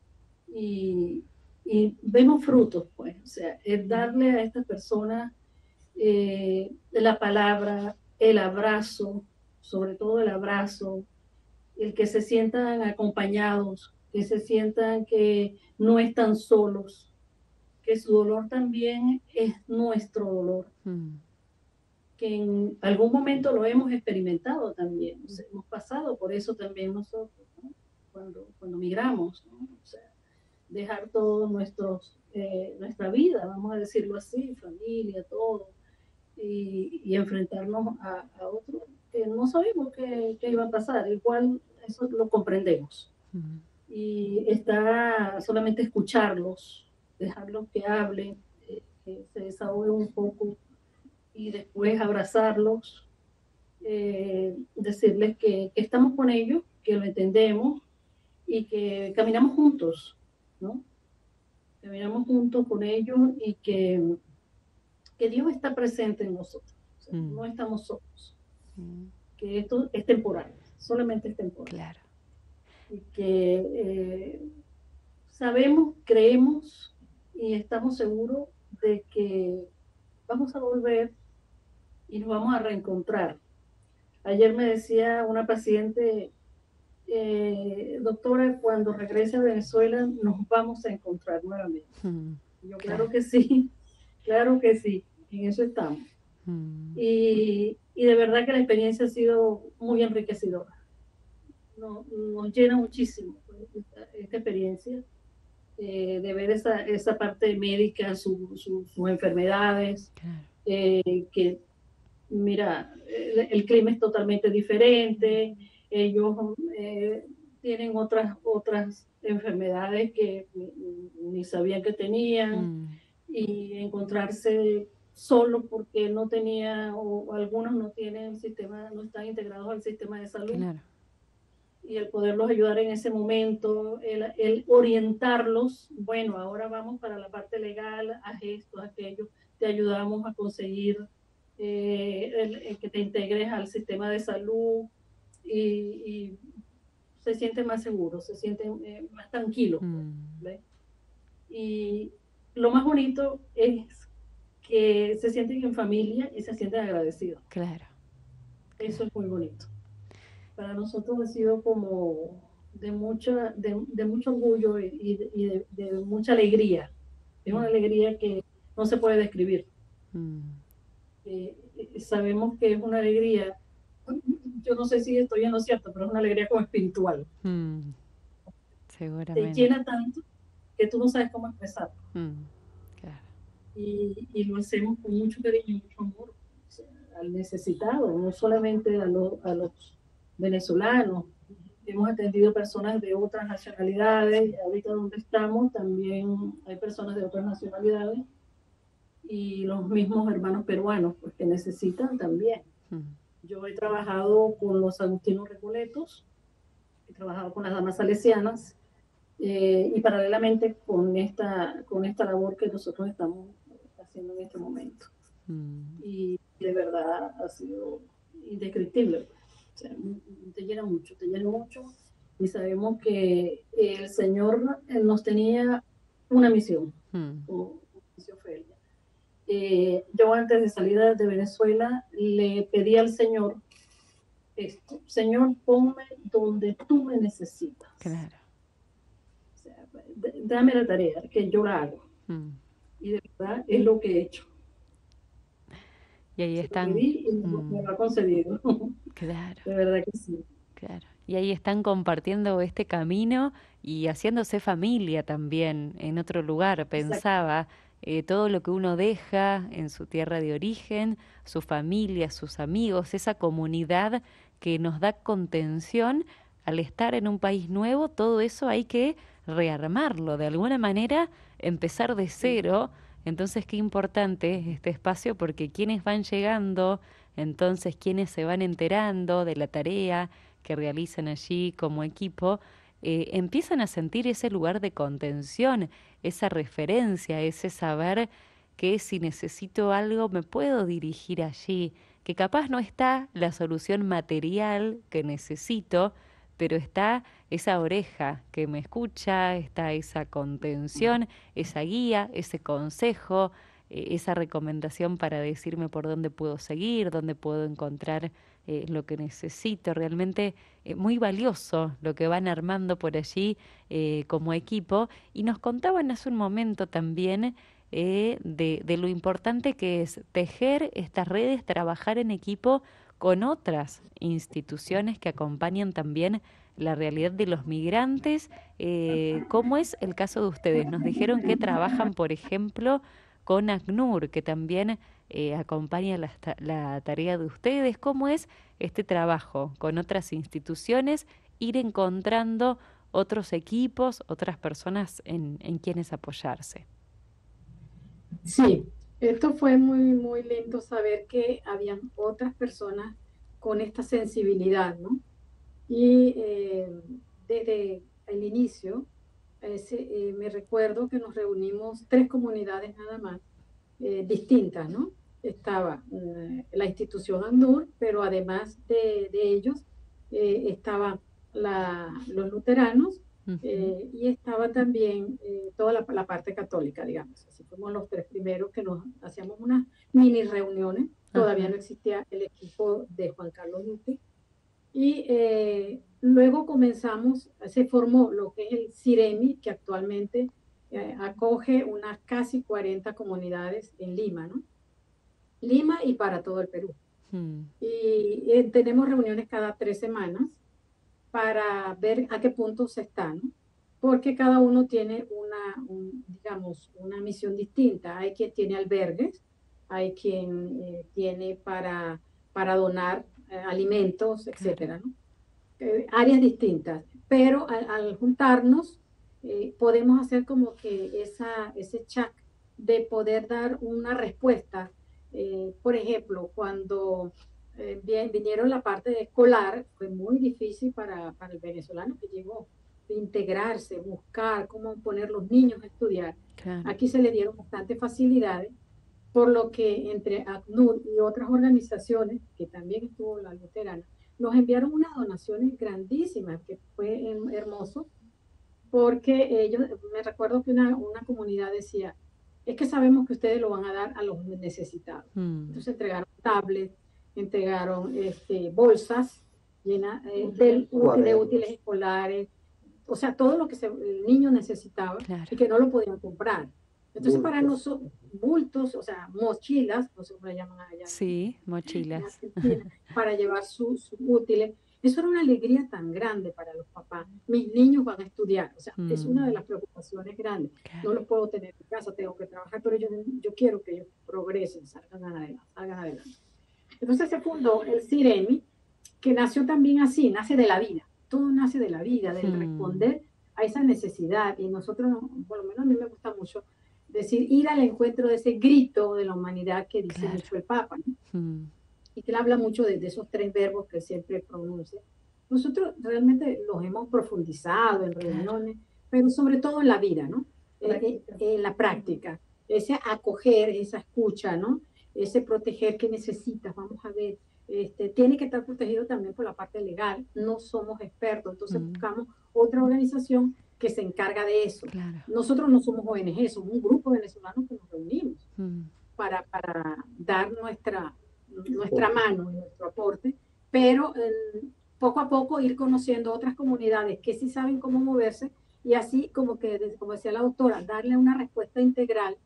Speaker 2: y, y vemos frutos, pues, o sea, es darle a estas personas eh, la palabra, el abrazo, sobre todo el abrazo, el que se sientan acompañados, que se sientan que no están solos, que su dolor también es nuestro dolor. Mm. Que en algún momento lo hemos experimentado también, o sea, hemos pasado por eso también nosotros, ¿no? cuando, cuando migramos, ¿no? O sea, dejar todo nuestros, eh, nuestra vida, vamos a decirlo así, familia, todo, y, y enfrentarnos a, a otro que no sabemos qué, qué iba a pasar, igual eso lo comprendemos. Uh-huh. Y está solamente escucharlos, dejarlos que hablen, eh, que se desahoguen un poco, y después abrazarlos, eh, decirles que, que estamos con ellos, que lo entendemos y que caminamos juntos, ¿no? Caminamos juntos con ellos y que, que Dios está presente en nosotros, o sea, mm. no estamos solos, mm. que esto es temporal, solamente es temporal.
Speaker 1: Claro.
Speaker 2: Y que eh, sabemos, creemos y estamos seguros de que vamos a volver y nos vamos a reencontrar. Ayer me decía una paciente, eh, doctora, cuando regrese a Venezuela nos vamos a encontrar nuevamente. Mm, Yo, claro. claro que sí, claro que sí, en eso estamos. Mm. Y, y de verdad que la experiencia ha sido muy enriquecedora. Nos, nos llena muchísimo esta, esta experiencia eh, de ver esa, esa parte médica, su, su, sus enfermedades, claro. eh, que mira, el, el clima es totalmente diferente, ellos eh, tienen otras, otras enfermedades que ni, ni sabían que tenían, mm. y encontrarse solo porque no tenía, o algunos no tienen sistema, no están integrados al sistema de salud. Claro. Y el poderlos ayudar en ese momento, el, el orientarlos, bueno, ahora vamos para la parte legal, haz esto, aquello, te ayudamos a conseguir Eh, el, el que te integres al sistema de salud y, y se sienten más seguros, se sienten eh, más tranquilos. Mm. ¿Ves? Y lo más bonito es que se sienten en familia y se sienten agradecidos.
Speaker 1: Claro.
Speaker 2: Eso es muy bonito. Para nosotros ha sido como de, mucha, de, de mucho orgullo y, de, y de, de mucha alegría. Es una alegría que no se puede describir. Mm. Eh, sabemos que es una alegría, yo no sé si estoy en lo cierto, pero es una alegría como espiritual.
Speaker 1: Mm, seguramente.
Speaker 2: Te llena tanto que tú no sabes cómo expresarlo.
Speaker 1: Mm, claro.
Speaker 2: Y, y lo hacemos con mucho cariño y mucho amor, o sea, al necesitado, no solamente a, lo, a los venezolanos. Hemos atendido personas de otras nacionalidades, ahorita donde estamos también hay personas de otras nacionalidades, y los mismos hermanos peruanos, pues, que necesitan también. Mm. Yo he trabajado con los agustinos recoletos, he trabajado con las damas salesianas, eh, y paralelamente con esta, con esta labor que nosotros estamos haciendo en este momento. Mm. Y de verdad ha sido indescriptible. O sea, te llena mucho, te llena mucho, y sabemos que el Señor nos tenía una misión, mm. como misión fue. Eh, yo antes de salir de Venezuela le pedí al Señor esto: Señor, ponme donde tú me necesitas.
Speaker 1: Claro.
Speaker 2: O sea, dame la tarea, que yo la hago. Mm. y de verdad es lo que he hecho.
Speaker 1: Y ahí
Speaker 2: Se lo
Speaker 1: están,
Speaker 2: pedí y
Speaker 1: mm,
Speaker 2: me lo ha concedido.
Speaker 1: claro,
Speaker 2: De verdad que sí.
Speaker 1: claro. Y ahí están compartiendo este camino y haciéndose familia también en otro lugar.
Speaker 2: Exacto.
Speaker 1: Pensaba eh, todo lo que uno deja en su tierra de origen, su familia, sus amigos, esa comunidad que nos da contención al estar en un país nuevo, todo eso hay que rearmarlo, de alguna manera empezar de
Speaker 2: Sí,
Speaker 1: cero. Entonces, qué importante es este espacio porque quienes van llegando, entonces quienes se van enterando de la tarea que realizan allí como equipo, eh, empiezan a sentir ese lugar de contención, esa referencia, ese saber que si necesito algo me puedo dirigir allí, que capaz no está la solución material que necesito, pero está esa oreja que me escucha, está esa contención, esa guía, ese consejo, eh, esa recomendación para decirme por dónde puedo seguir, dónde puedo encontrar eh, lo que necesito. Realmente eh, muy valioso lo que van armando por allí eh, como equipo. Y nos contaban hace un momento también eh, de, de lo importante que es tejer estas redes, trabajar en equipo con otras instituciones que acompañan también la realidad de los migrantes. Eh, ¿cómo es el caso de ustedes? Nos dijeron que trabajan, por ejemplo, con ACNUR, que también eh, acompaña la, la tarea de ustedes. ¿Cómo es este trabajo con otras instituciones, ir encontrando otros equipos, otras personas en, en quienes apoyarse?
Speaker 4: Sí, esto fue muy, muy lindo saber que habían otras personas con esta sensibilidad, ¿no? Y eh, desde el inicio, ese, eh, me recuerdo que nos reunimos tres comunidades nada más, eh, distintas, ¿no? Estaba eh, la institución ACNUR, pero además de, de ellos eh, estaban la, los luteranos
Speaker 1: Ujú.
Speaker 4: eh, y estaba también eh, toda la, la, parte católica, digamos. Así fuimos los tres primeros que nos hacíamos unas mini reuniones. Todavía
Speaker 1: Ajá.
Speaker 4: no existía el equipo de Juan Carlos Duque. Y eh, luego comenzamos, se formó lo que es el CIREMI, que actualmente eh, acoge unas casi cuarenta comunidades en Lima, ¿no? Lima y para todo el Perú.
Speaker 1: Mm.
Speaker 4: Y eh, tenemos reuniones cada tres semanas para ver a qué punto se están, ¿no? Porque cada uno tiene una, un, digamos, una misión distinta. Hay quien tiene albergues, hay quien eh, tiene para, para donar eh, alimentos,
Speaker 1: Claro.
Speaker 4: etcétera, ¿no? Eh, áreas distintas, pero al, al juntarnos eh, podemos hacer como que esa, ese chat de poder dar una respuesta. Eh, por ejemplo, cuando eh, bien, vinieron la parte de escolar, fue muy difícil para, para el venezolano que llegó integrarse, buscar cómo poner los niños a estudiar.
Speaker 1: Claro.
Speaker 4: Aquí se le dieron bastantes facilidades, por lo que entre ACNUR y otras organizaciones, que también estuvo la luterana, nos enviaron unas donaciones grandísimas, que fue hermoso, porque ellos, me recuerdo que una, una comunidad decía, es que sabemos que ustedes lo van a dar a los necesitados.
Speaker 1: Mm.
Speaker 4: Entonces entregaron tablets, entregaron este, bolsas llenas eh, de, de útiles escolares, o sea, todo lo que se, el niño necesitaba
Speaker 1: Claro.
Speaker 4: y que no lo podían comprar. Entonces,
Speaker 3: Bultos.
Speaker 4: para nosotros, bultos, o sea, mochilas, no sé cómo le llaman allá
Speaker 1: Sí,
Speaker 4: en
Speaker 1: mochilas.
Speaker 4: Argentina, para llevar sus su útiles. Eso era una alegría tan grande para los papás. Mis niños van a estudiar, o sea,
Speaker 1: Mm.
Speaker 4: es una de las preocupaciones grandes.
Speaker 1: Claro.
Speaker 4: No los puedo tener en casa, tengo que trabajar, pero yo, yo quiero que ellos progresen, salgan adelante, salgan adelante. Entonces se fundó el CIREMI, que nació también así, nace de la vida. Todo nace de la vida, del
Speaker 1: Mm.
Speaker 4: responder a esa necesidad. Y nosotros, por lo menos a mí me gusta mucho decir, ir al encuentro de ese grito de la humanidad que dice
Speaker 1: Claro.
Speaker 4: mucho el Papa, ¿no?
Speaker 1: Mm.
Speaker 4: Y que él habla mucho de, de esos tres verbos que siempre pronuncia. Nosotros realmente los hemos profundizado en reuniones, claro, pero sobre todo en la vida, ¿no? Eh, eh, en la práctica. Ese acoger, esa escucha, ¿no? Ese proteger que necesitas, vamos a ver. Este, tiene que estar protegido también por la parte legal. No somos expertos, entonces
Speaker 1: Mm.
Speaker 4: buscamos otra organización que se encarga de eso.
Speaker 1: Claro.
Speaker 4: Nosotros no somos O N G, somos un grupo de venezolanos que nos reunimos
Speaker 1: Mm.
Speaker 4: para, para dar nuestra, nuestra mano y nuestro aporte, pero eh, poco a poco ir conociendo otras comunidades que sí saben cómo moverse y así como que, como decía la doctora, darle una respuesta integral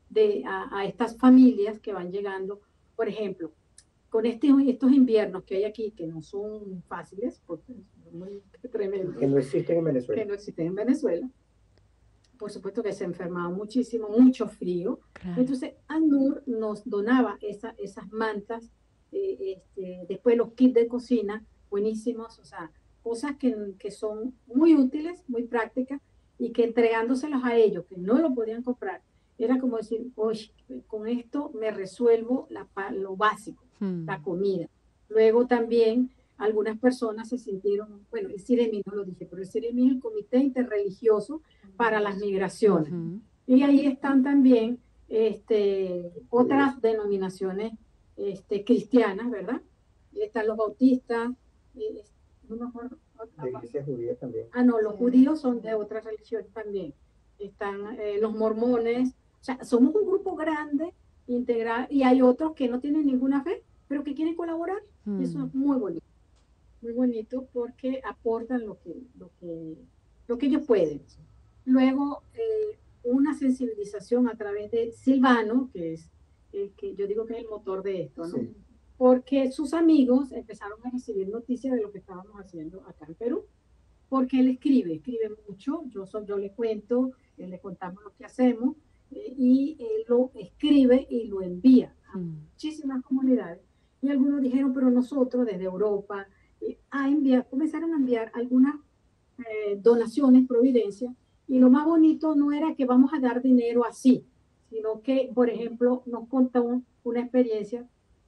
Speaker 4: de, a, a estas familias que van llegando, por ejemplo, con este, estos inviernos que hay aquí, que no son fáciles, porque son muy tremendos,
Speaker 3: que no existen en Venezuela.
Speaker 4: que no existen en Venezuela, por supuesto que se enfermaba muchísimo, mucho frío. Claro. Entonces, ACNUR nos donaba esa, esas mantas, eh, este, después los kits de cocina, buenísimos, o sea, cosas que, que son muy útiles, muy prácticas, y que entregándoselos a ellos, que no lo podían comprar, era como decir, oye, con esto me resuelvo la, lo básico, hmm. la comida. Luego también algunas personas se sintieron, bueno, el CIREMI no lo dije, pero el CIREMI es el Comité Interreligioso para las Migraciones. Uh-huh. Y ahí están también este, otras denominaciones este, cristianas, ¿verdad? Están los bautistas, eh, no me acuerdo,
Speaker 3: la iglesia judía también.
Speaker 4: Ah, no, los judíos son de otras religiones también. Están eh, los mormones, o sea, somos un grupo grande, integral, y hay otros que no tienen ninguna fe, pero que quieren colaborar. Mm. Y eso es muy bonito. Muy bonito porque aportan lo que, lo que, lo que ellos pueden. Luego, eh, una sensibilización a través de Silvano, que es el que yo digo que es el motor de esto, ¿no? Sí. Porque sus amigos empezaron a recibir noticias de lo que estábamos haciendo acá en Perú. Porque él escribe, escribe mucho, yo, so, yo le cuento, eh, le contamos lo que hacemos, eh, y él lo escribe y lo envía a mm. muchísimas comunidades. Y algunos dijeron, pero nosotros desde Europa, eh, a enviar, comenzaron a enviar algunas eh, donaciones, providencias, y lo más bonito no era que vamos a dar dinero así, sino que, por ejemplo, nos contó una experiencia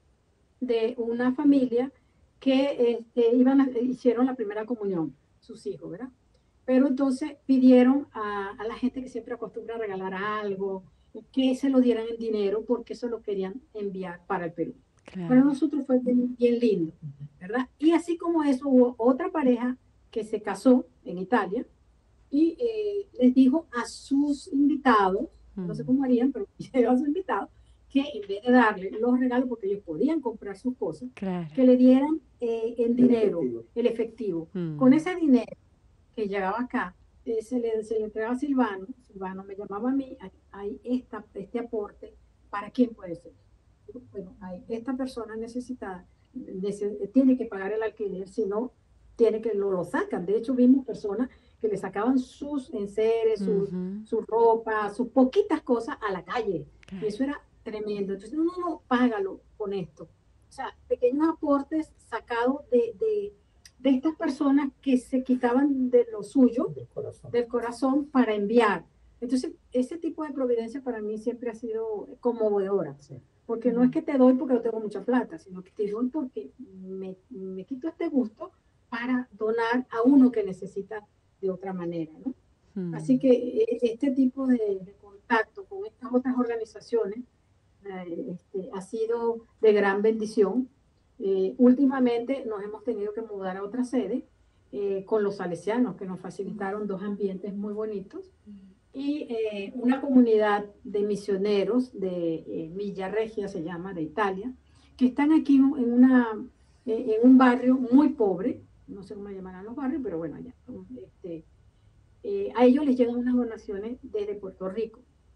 Speaker 4: de una familia que este, iban a, hicieron la primera comunión, sus hijos, ¿verdad? Pero entonces pidieron a, a la gente que siempre acostumbra a regalar algo, que se lo dieran en dinero porque eso lo querían enviar para el Perú. Claro. Para nosotros fue bien, bien lindo, ¿verdad? Y así como eso, hubo otra pareja que se casó en Italia y eh, les dijo a sus invitados, mm. no sé cómo harían, pero a sus invitados, que en vez de darle los regalos, porque ellos podían comprar sus cosas, claro. que le dieran eh, el dinero, el efectivo. El efectivo. Mm. Con ese dinero que llegaba acá, eh, se, le, se le entregaba a Silvano, Silvano me llamaba a mí, hay, hay esta, este aporte, ¿para quién puede ser? Bueno, hay esta persona necesitada, neces tiene que pagar el alquiler, si no, tiene que lo, lo sacan. De hecho, vimos personas que le sacaban sus enseres, sus, uh-huh. su ropa, sus poquitas cosas a la calle. Claro. Y eso era tremendo. Entonces, no, no, no, págalo con esto. O sea, pequeños aportes sacados de, de, de estas personas que se quitaban de lo suyo, del corazón, del corazón para enviar. Entonces, ese tipo de providencia para mí siempre ha sido conmovedora. Sí. Porque no es que te doy porque no tengo mucha plata, sino que te doy porque me, me quito este gusto para donar a uno que necesita de otra manera, ¿no? Hmm. Así que este tipo de, de contacto con estas otras organizaciones eh, este, ha sido de gran bendición. Eh, últimamente nos hemos tenido que mudar a otra sede eh, con los salesianos, que nos facilitaron dos ambientes muy bonitos. Y eh, una comunidad de misioneros de eh, Villa Regia, se llama, de Italia, que están aquí en, una, eh, en un barrio muy pobre, no sé cómo llamarán los barrios, pero bueno, allá. Este, eh, a ellos les llegan unas donaciones desde Puerto Rico,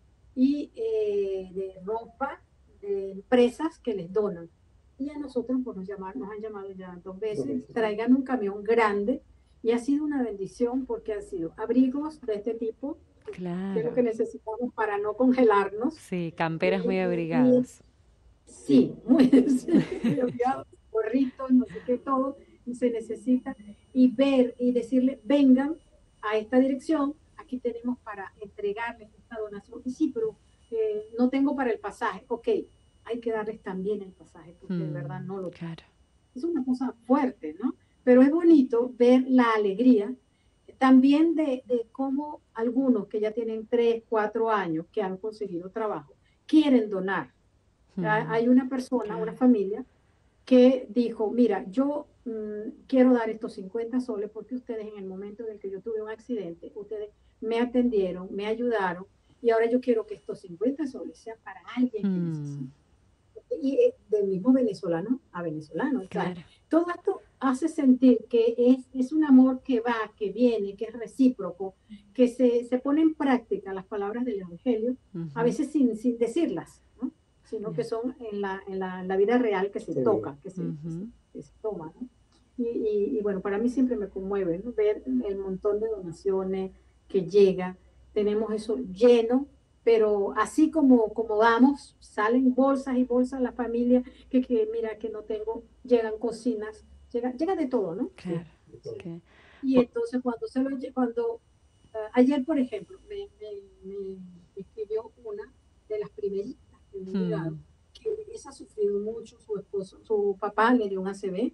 Speaker 4: y eh, de ropa, de empresas que les donan. Y a nosotros pues, nos, llamar, nos han llamado ya dos veces, traigan un camión grande, y ha sido una bendición porque han sido abrigos de este tipo, claro. que es lo que necesitamos para no congelarnos.
Speaker 1: Sí, camperas muy abrigadas.
Speaker 4: Y, sí, muy, sí, muy abrigadas, gorritos, no sé qué, todo, y se necesita. Y ver y decirle, vengan a esta dirección, aquí tenemos para entregarles esta donación. Y sí, pero eh, no tengo para el pasaje. Ok, hay que darles también el pasaje, porque mm, de verdad no lo tengo. Claro. Es una cosa fuerte, ¿no? Pero es bonito ver la alegría también de, de cómo algunos que ya tienen tres, cuatro años que han conseguido trabajo, quieren donar. Mm. Hay una persona, una familia, que dijo, mira, yo mmm, quiero dar estos cincuenta soles porque ustedes en el momento en el que yo tuve un accidente, ustedes me atendieron, me ayudaron, y ahora yo quiero que estos cincuenta soles sean para alguien que mm. necesita. Y del mismo venezolano a venezolano. Claro. Todo esto hace sentir que es, es un amor que va, que viene, que es recíproco, que se, se pone en práctica las palabras del Evangelio,
Speaker 1: Uh-huh.
Speaker 4: a veces sin, sin decirlas, ¿no? Sino que son en la, en la, en la vida real que se sí. toca, que se, uh-huh. que se, que se toma, ¿no? Y, y, y bueno, para mí siempre me conmueve, ¿no? Ver el montón de donaciones que llega, tenemos eso lleno, pero así como, como vamos, salen bolsas y bolsas la familia, que, que mira que no tengo, llegan cocinas, llega, llega de todo, ¿no?
Speaker 1: Claro.
Speaker 4: Sí. Okay. Y entonces cuando se lo cuando uh, ayer, por ejemplo, me, me, me escribió una de las primeritas que me hmm. llegaron, que esa ha sufrido mucho, su esposo, su papá le dio un A C V,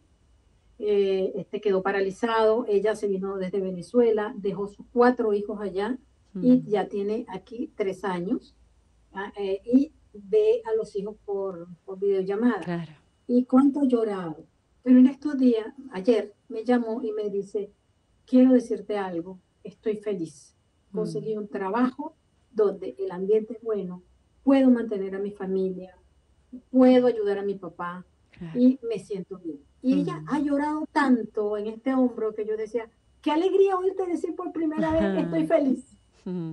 Speaker 4: eh, este quedó paralizado, ella se vino desde Venezuela, dejó sus cuatro hijos allá, y ya tiene aquí tres años, ¿ah? eh, y ve a los hijos por, por videollamada.
Speaker 1: Claro.
Speaker 4: Y cuánto ha llorado. Pero en estos días, ayer, me llamó y me dice, quiero decirte algo, estoy feliz. Conseguí mm. un trabajo donde el ambiente es bueno, puedo mantener a mi familia, puedo ayudar a mi papá, claro. y me siento bien. Y mm. ella ha llorado tanto en este hombro que yo decía, qué alegría oírte decir por primera vez que estoy feliz. Mm.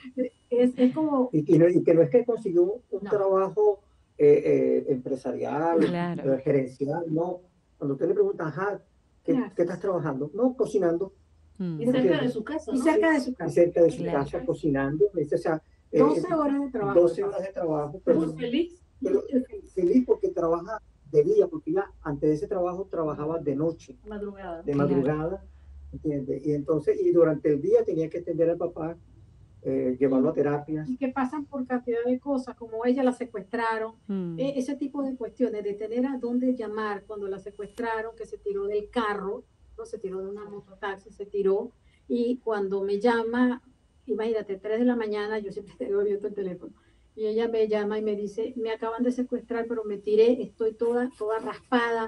Speaker 4: Es, es como...
Speaker 3: Y, y, no, y que no es que consiguió un, un no. trabajo eh, eh, empresarial, claro. eh, gerencial, no. Cuando usted le pregunta, ajá, ¿qué, ¿qué estás trabajando? No, cocinando.
Speaker 2: Mm. Y cerca de su casa, ¿no?
Speaker 4: Y cerca de su casa.
Speaker 3: Y cerca de su claro. casa, cocinando. O sea, eh,
Speaker 4: doce horas de trabajo.
Speaker 3: doce horas de trabajo. Pero,
Speaker 2: muy feliz.
Speaker 3: Pero, feliz porque trabaja de día, porque ya antes de ese trabajo trabajaba de noche.
Speaker 2: De madrugada.
Speaker 3: De madrugada. Claro. ¿Entiendes? Y entonces, y durante el día tenía que atender al papá, eh, llevarlo a terapias.
Speaker 4: Y que pasan por cantidad de cosas, como ella la secuestraron, mm. eh, ese tipo de cuestiones, de tener a dónde llamar cuando la secuestraron, que se tiró del carro, no se tiró de una mototaxi, se tiró, y cuando me llama, imagínate, tres de la mañana, yo siempre tengo abierto el teléfono, y ella me llama y me dice, me acaban de secuestrar, pero me tiré, estoy toda, toda raspada,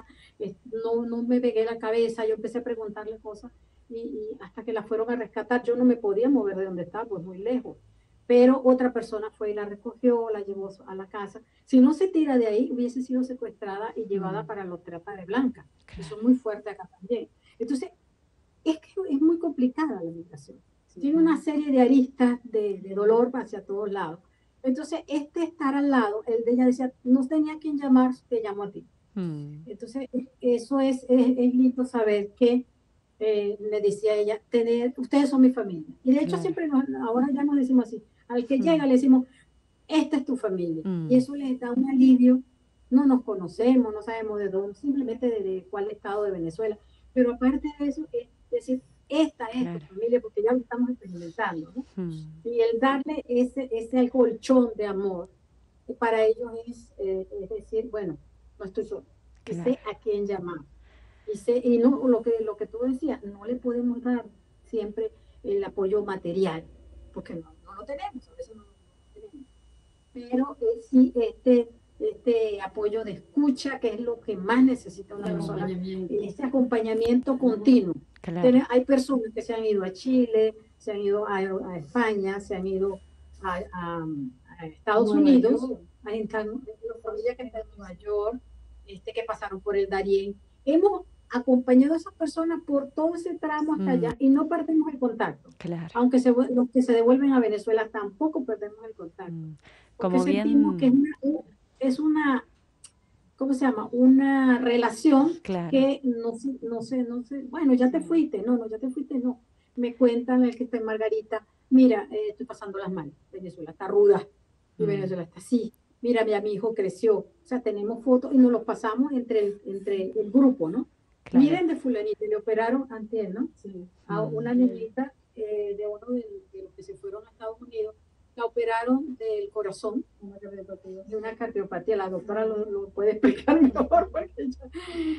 Speaker 4: no, no me pegué la cabeza, yo empecé a preguntarle cosas, Y, y hasta que la fueron a rescatar, yo no me podía mover de donde estaba, pues muy lejos, pero otra persona fue y la recogió, la llevó a la casa. Si no se tira de ahí, hubiese sido secuestrada y llevada mm. para los trata de blanca, que son muy fuertes acá también. Entonces, es que es muy complicada la migración, sí. Tiene una serie de aristas de, de dolor hacia todos lados. Entonces, este estar al lado, el de ella decía, no tenía quien llamar, te llamo a ti. Mm. Entonces, eso es, es, es lindo saber que Eh, le decía ella, tener, ustedes son mi familia. Y de hecho claro. siempre nos, ahora ya nos decimos así, al que mm. llega le decimos, esta es tu familia. Mm. Y eso les da un alivio, no nos conocemos, no sabemos de dónde, simplemente de, de cuál estado de Venezuela. Pero aparte de eso, es decir, esta es claro. tu familia, porque ya lo estamos experimentando, ¿no? Mm. Y el darle ese, ese colchón de amor, para ellos es, eh, es decir, bueno, no estoy solo, que claro. sé a quién llamar. Y, se, y no, lo, que, lo que tú decías, no le podemos dar siempre el apoyo material, porque no, no lo tenemos, a veces no, no lo tenemos. Pero eh, sí este, este apoyo de escucha, que es lo que más necesita una persona, este acompañamiento continuo. Claro. Hay personas que se han ido a Chile, se han ido a, a España, se han ido a, a, a Estados Nueva Unidos, York. Hay familias que están en Nueva York, este, que pasaron por el Darién. Hemos acompañado a esas personas por todo ese tramo hasta mm. allá y no perdemos el contacto.
Speaker 1: Claro.
Speaker 4: Aunque se, los que se devuelven a Venezuela tampoco perdemos el contacto. Mm.
Speaker 1: Como
Speaker 4: porque
Speaker 1: bien...
Speaker 4: sentimos que es una, es una, ¿cómo se llama? Una relación
Speaker 1: claro.
Speaker 4: que no se, no sé, no sé, bueno, ya te fuiste, no, no, ya te fuiste, no. Me cuentan el que está en Margarita, mira, eh, estoy pasando las manos, Venezuela está ruda, y mm. Venezuela está así. Mira, mi, mi hijo creció, o sea, tenemos fotos y nos los pasamos entre el, entre el grupo, ¿no? Claro. Miren de fulanita, le operaron antes, ¿no? Sí. A una niñita eh, de uno de, de los que se fueron a Estados Unidos, la operaron del corazón, una cardiopatía, de una cardiopatía, la doctora lo, lo puede explicar mejor, porque ella,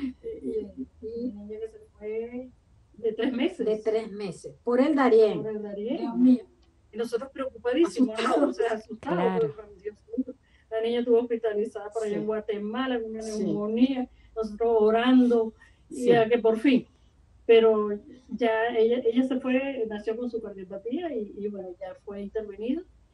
Speaker 4: y, y
Speaker 2: la niña que se fue de tres meses.
Speaker 4: De tres meses, por el Darién.
Speaker 2: Por el Darién. Dios mío. Y nosotros preocupadísimos,
Speaker 4: asustados,
Speaker 2: ¿no? O sea, asustados.
Speaker 1: Claro.
Speaker 2: Dios mío. La niña estuvo hospitalizada por allá sí. en Guatemala con una neumonía, sí. nosotros orando, y sí. ya que por fin, pero ya ella, ella se fue, nació con su cardiopatía y, y bueno, ya fue intervenida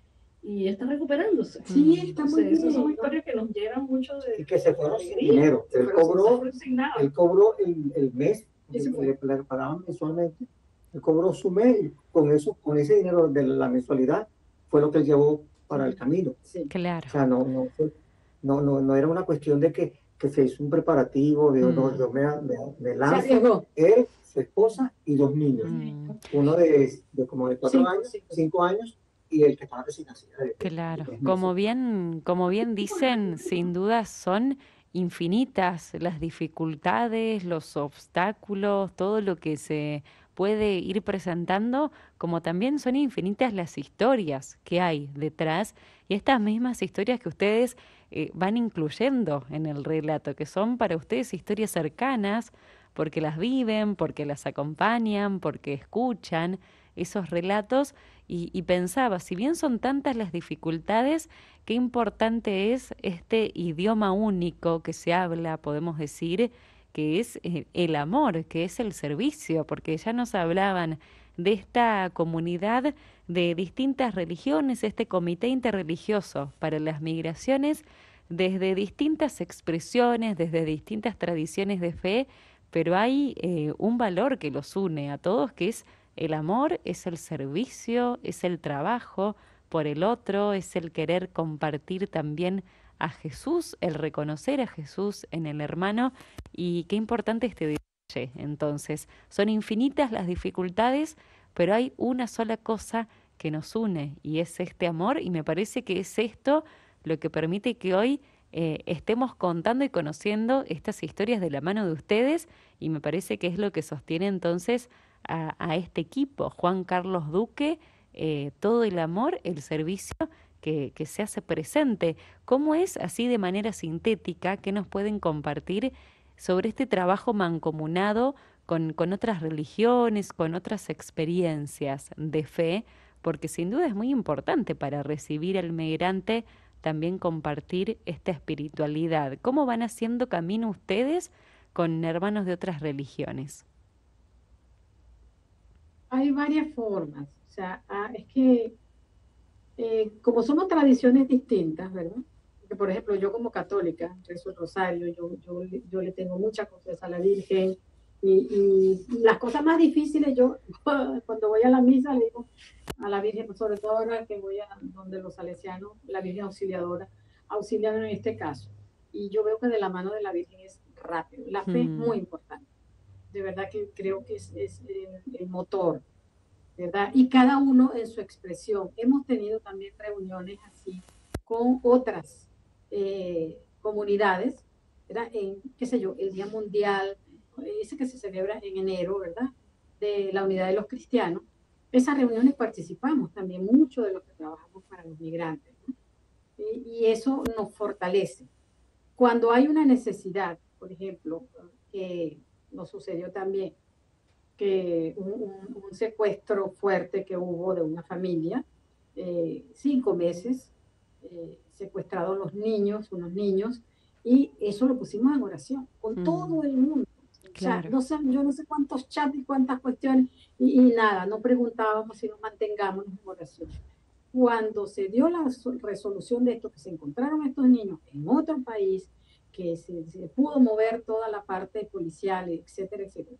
Speaker 2: y está recuperándose.
Speaker 4: Sí, está muy
Speaker 2: Entonces,
Speaker 4: bien.
Speaker 2: esas son
Speaker 4: ¿no?
Speaker 2: historias que nos llenan mucho de...
Speaker 3: Y que se fueron sin
Speaker 2: alegría,
Speaker 3: dinero.
Speaker 2: se
Speaker 3: Él
Speaker 2: fueron sin-
Speaker 3: cobró,
Speaker 2: se fueron sin nada.
Speaker 3: él cobró el, el mes,
Speaker 2: Ese fue.
Speaker 3: le, le pagaban mensualmente. Él cobró su mes y con eso, con ese dinero de la mensualidad fue lo que él llevó para el camino.
Speaker 2: Sí.
Speaker 1: Claro.
Speaker 3: O sea, no, no, fue- no, no, no era una cuestión de que, que se hizo un preparativo de
Speaker 1: Mm.
Speaker 3: no, yo me, me, me
Speaker 4: Se
Speaker 3: lanzo,
Speaker 4: arriesgó.
Speaker 3: él, su esposa y dos niños.
Speaker 1: Mm.
Speaker 3: Uno de, de como de cuatro
Speaker 2: Cinco,
Speaker 3: años,
Speaker 2: cinco.
Speaker 3: cinco años, y el que estaba recién nacido. de- de-
Speaker 1: Claro,
Speaker 3: de tres meses.
Speaker 1: como bien, como bien dicen, sin duda son infinitas las dificultades, los obstáculos, todo lo que se puede ir presentando, como también son infinitas las historias que hay detrás y estas mismas historias que ustedes eh, van incluyendo en el relato, que son para ustedes historias cercanas, porque las viven, porque las acompañan, porque escuchan esos relatos. Y, y pensaba, si bien son tantas las dificultades, qué importante es este idioma único que se habla, podemos decir, que es eh, el amor, que es el servicio, porque ya nos hablaban de esta comunidad de distintas religiones, este comité interreligioso para las migraciones, desde distintas expresiones, desde distintas tradiciones de fe, pero hay eh, un valor que los une a todos, que es el amor, es el servicio, es el trabajo por el otro, es el querer compartir también a Jesús, el reconocer a Jesús en el hermano. Y qué importante este detalle. Entonces, son infinitas las dificultades, pero hay una sola cosa que nos une y es este amor, y me parece que es esto lo que permite que hoy eh, estemos contando y conociendo estas historias de la mano de ustedes, y me parece que es lo que sostiene entonces a, a este equipo, Juan Carlos Duque, eh, todo el amor, el servicio que, que se hace presente. ¿Cómo es, así de manera sintética, que nos pueden compartir sobre este trabajo mancomunado con, con otras religiones, con otras experiencias de fe? Porque sin duda es muy importante para recibir al migrante también compartir esta espiritualidad. ¿Cómo van haciendo camino ustedes con hermanos de otras religiones?
Speaker 4: Hay varias formas. O sea, ah, es que eh, como somos tradiciones distintas, ¿verdad? Porque, por ejemplo, yo como católica rezo el rosario, yo, yo, yo le tengo mucha confianza a la Virgen, y, y las cosas más difíciles, yo cuando voy a la misa le digo a la Virgen, sobre todo ahora que voy a donde los salesianos, la Virgen Auxiliadora, auxilian en este caso. Y yo veo que de la mano de la Virgen es rápido. La fe mm. es muy importante. De verdad que creo que es, es el, el motor, ¿verdad? Y cada uno en su expresión. Hemos tenido también reuniones así con otras eh, comunidades, ¿verdad? En, qué sé yo, el Día Mundial, ese que se celebra en enero, ¿verdad? De la Unidad de los Cristianos. Esas reuniones participamos también mucho de lo que trabajamos para los migrantes, ¿no? Y, y eso nos fortalece. Cuando hay una necesidad, por ejemplo, que nos sucedió también, que un, un, un secuestro fuerte que hubo de una familia, eh, cinco meses, eh, secuestrados los niños, unos niños, y eso lo pusimos en oración con mm. todo el mundo. Claro. O sea, no sé, yo no sé cuántos chats y cuántas cuestiones, y, y nada, no preguntábamos si nos mantengamos en oración. Cuando se dio la resolución de esto, que se encontraron estos niños en otro país, que se, se pudo mover toda la parte policial, etcétera, etcétera,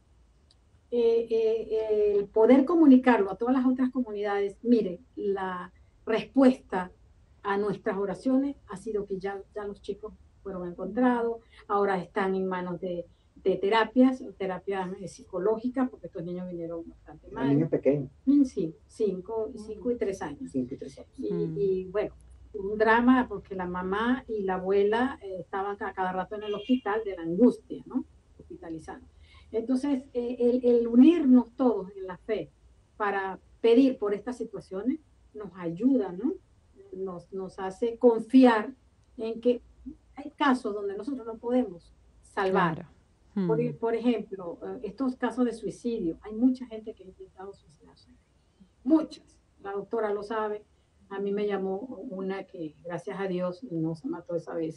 Speaker 4: eh, eh, el poder comunicarlo a todas las otras comunidades, mire, la respuesta a nuestras oraciones ha sido que ya, ya los chicos fueron encontrados, ahora están en manos de, de terapias, terapias psicológicas, porque estos niños vinieron bastante mal.
Speaker 3: Niños pequeños.
Speaker 4: Sí, cinco, cinco y tres años.
Speaker 3: Cinco y tres años.
Speaker 4: Y, mm. y bueno, un drama porque la mamá y la abuela eh, estaban a cada rato en el hospital de la angustia, ¿no? Hospitalizando. Entonces, eh, el, el unirnos todos en la fe para pedir por estas situaciones nos ayuda, ¿no? Nos, nos hace confiar en que hay casos donde nosotros no podemos salvar. Claro. Hmm. Por, por ejemplo, estos casos de suicidio, hay mucha gente que ha intentado suicidarse. Muchas. La doctora lo sabe. A mí me llamó una que, gracias a Dios, no se mató esa vez.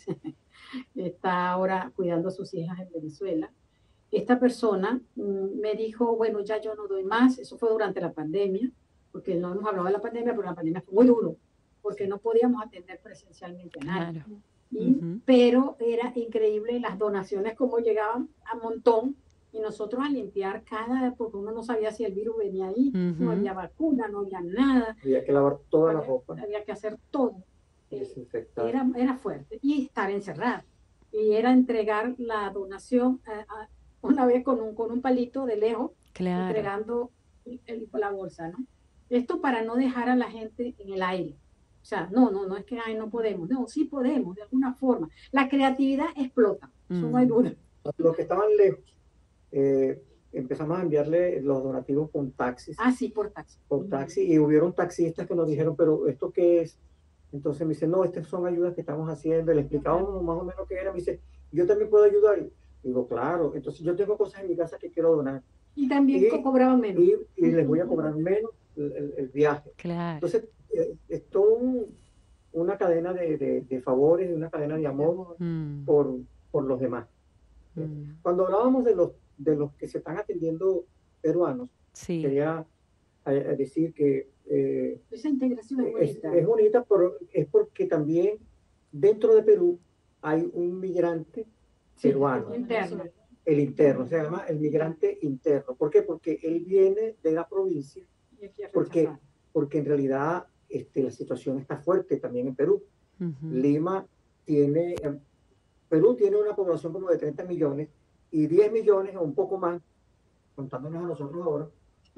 Speaker 4: Está ahora cuidando a sus hijas en Venezuela. Esta persona mm, me dijo, bueno, ya yo no doy más. Eso fue durante la pandemia, porque no hemos hablado de la pandemia, pero la pandemia fue muy duro, porque no podíamos atender presencialmente a nadie.
Speaker 1: Claro.
Speaker 4: Y,
Speaker 1: Ujú.
Speaker 4: Pero era increíble las donaciones como llegaban a montón y nosotros a limpiar cada, porque uno no sabía si el virus venía ahí, no
Speaker 1: Ujú.
Speaker 4: había vacuna, no había nada,
Speaker 3: Había que lavar toda la
Speaker 4: había,
Speaker 3: ropa,
Speaker 4: había que hacer todo. Eh,
Speaker 3: desinfectar.
Speaker 4: era, era fuerte y estar encerrado. Y era entregar la donación a- a- una vez con un, con un palito de lejos,
Speaker 1: Claro.
Speaker 4: entregando el- el- la bolsa, ¿no? Esto para no dejar a la gente en el aire. O sea, no, no, no es que ay, no podemos, no, sí podemos, de alguna forma. La creatividad explota, eso no hay
Speaker 1: Mm.
Speaker 4: duda.
Speaker 3: Los que estaban lejos, eh, empezamos a enviarle los donativos con taxis,
Speaker 4: Ah, sí, por taxi.
Speaker 3: por taxi, y hubieron taxistas que nos dijeron, pero ¿esto qué es? Entonces me dice, no, estas son ayudas que estamos haciendo. Le explicábamos más o menos qué era. Me dice, yo también puedo ayudar. Y digo, claro. Entonces yo tengo cosas en mi casa que quiero donar.
Speaker 4: Y también
Speaker 3: Y,
Speaker 4: co- cobraban menos.
Speaker 3: y, y les voy a cobrar menos el, el- el viaje.
Speaker 1: Claro.
Speaker 3: Entonces, eh, es todo un- una cadena de, de, de favores, una cadena de amor
Speaker 1: Mm.
Speaker 3: por, por los demás.
Speaker 1: Mm.
Speaker 3: Cuando hablábamos de los, de los que se están atendiendo peruanos,
Speaker 1: Sí.
Speaker 3: quería eh, decir que eh,
Speaker 4: Esa integración es
Speaker 3: es,
Speaker 4: bonita.
Speaker 3: es bonita, pero es porque también dentro de Perú hay un migrante
Speaker 4: Sí,
Speaker 3: peruano,
Speaker 4: interno.
Speaker 3: el interno, se llama el migrante interno. ¿Por qué? Porque él viene de la provincia,
Speaker 4: Y aquí es
Speaker 3: porque,
Speaker 4: rechazado.
Speaker 3: porque en realidad este, la situación está fuerte también en Perú.
Speaker 1: Ujú.
Speaker 3: Lima tiene, eh, Perú tiene una población como de treinta millones y diez millones o un poco más, contándonos a nosotros ahora,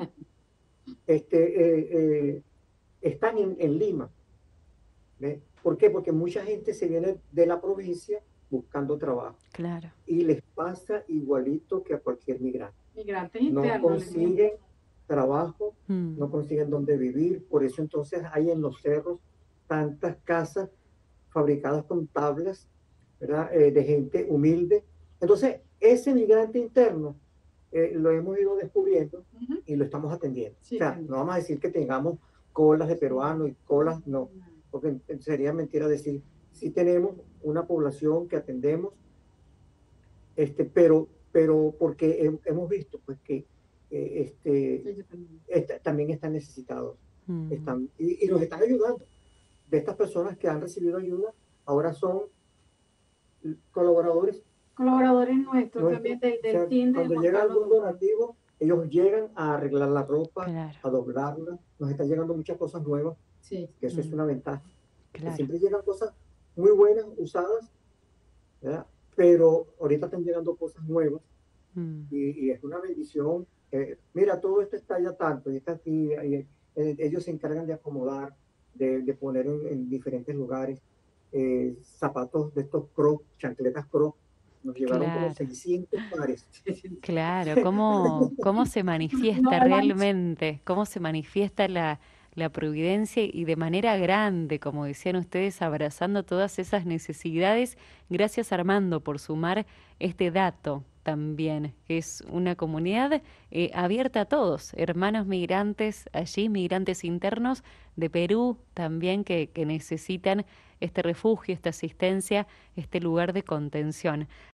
Speaker 3: este, eh, eh, están en, en Lima. ¿Ve? ¿Por qué? Porque mucha gente se viene de la provincia buscando trabajo
Speaker 1: Claro.
Speaker 3: y les pasa igualito que a cualquier migrante.
Speaker 4: Migrantes
Speaker 3: No
Speaker 4: internos.
Speaker 3: consiguen trabajo,
Speaker 1: Mm.
Speaker 3: no consiguen dónde vivir, por eso entonces hay en los cerros tantas casas fabricadas con tablas, ¿verdad? Eh, de gente humilde. Entonces, ese migrante interno eh, lo hemos ido descubriendo
Speaker 4: Ujú.
Speaker 3: y lo estamos atendiendo.
Speaker 4: Sí,
Speaker 3: O sea,
Speaker 4: también.
Speaker 3: no vamos a decir que tengamos colas de peruanos y colas, no, porque sería mentira decir, sí tenemos una población que atendemos, este, pero, pero porque he- hemos visto pues que eh, este,
Speaker 4: Ellos también.
Speaker 3: esta- también están necesitados,
Speaker 1: Mm.
Speaker 3: están, y, y nos están ayudando. De estas personas que han recibido ayuda, ahora son colaboradores
Speaker 4: Colaboradores nuestros
Speaker 3: nuestros.
Speaker 4: también del,
Speaker 3: O
Speaker 4: del
Speaker 3: sea,
Speaker 4: team de
Speaker 3: cuando
Speaker 4: Juan
Speaker 3: llega
Speaker 4: Carlos
Speaker 3: algún
Speaker 4: Duarte.
Speaker 3: donativo, ellos llegan a arreglar la ropa,
Speaker 1: Claro.
Speaker 3: a doblarla, nos están llegando muchas cosas nuevas,
Speaker 4: Sí.
Speaker 3: que eso es
Speaker 1: Mm.
Speaker 3: una ventaja. Que
Speaker 1: Claro.
Speaker 3: siempre llegan cosas muy buenas, usadas, ¿verdad? Pero ahorita están llegando cosas nuevas
Speaker 1: Mm.
Speaker 3: y, y es una bendición. Eh, mira, todo esto está ya tanto y está aquí, y, eh, ellos se encargan de acomodar, de, de poner en, en diferentes lugares eh, zapatos de estos Crocs, chancletas Crocs. Nos llevaron como
Speaker 1: Claro.
Speaker 3: seiscientos pares.
Speaker 1: Claro, cómo, cómo se manifiesta
Speaker 4: No,
Speaker 1: realmente, cómo se manifiesta la, la providencia y de manera grande, como decían ustedes, abrazando todas esas necesidades. Gracias, Armando, por sumar este dato también, que es una comunidad eh, abierta a todos, hermanos migrantes allí, migrantes internos de Perú también que, que necesitan este refugio, esta asistencia, este lugar de contención.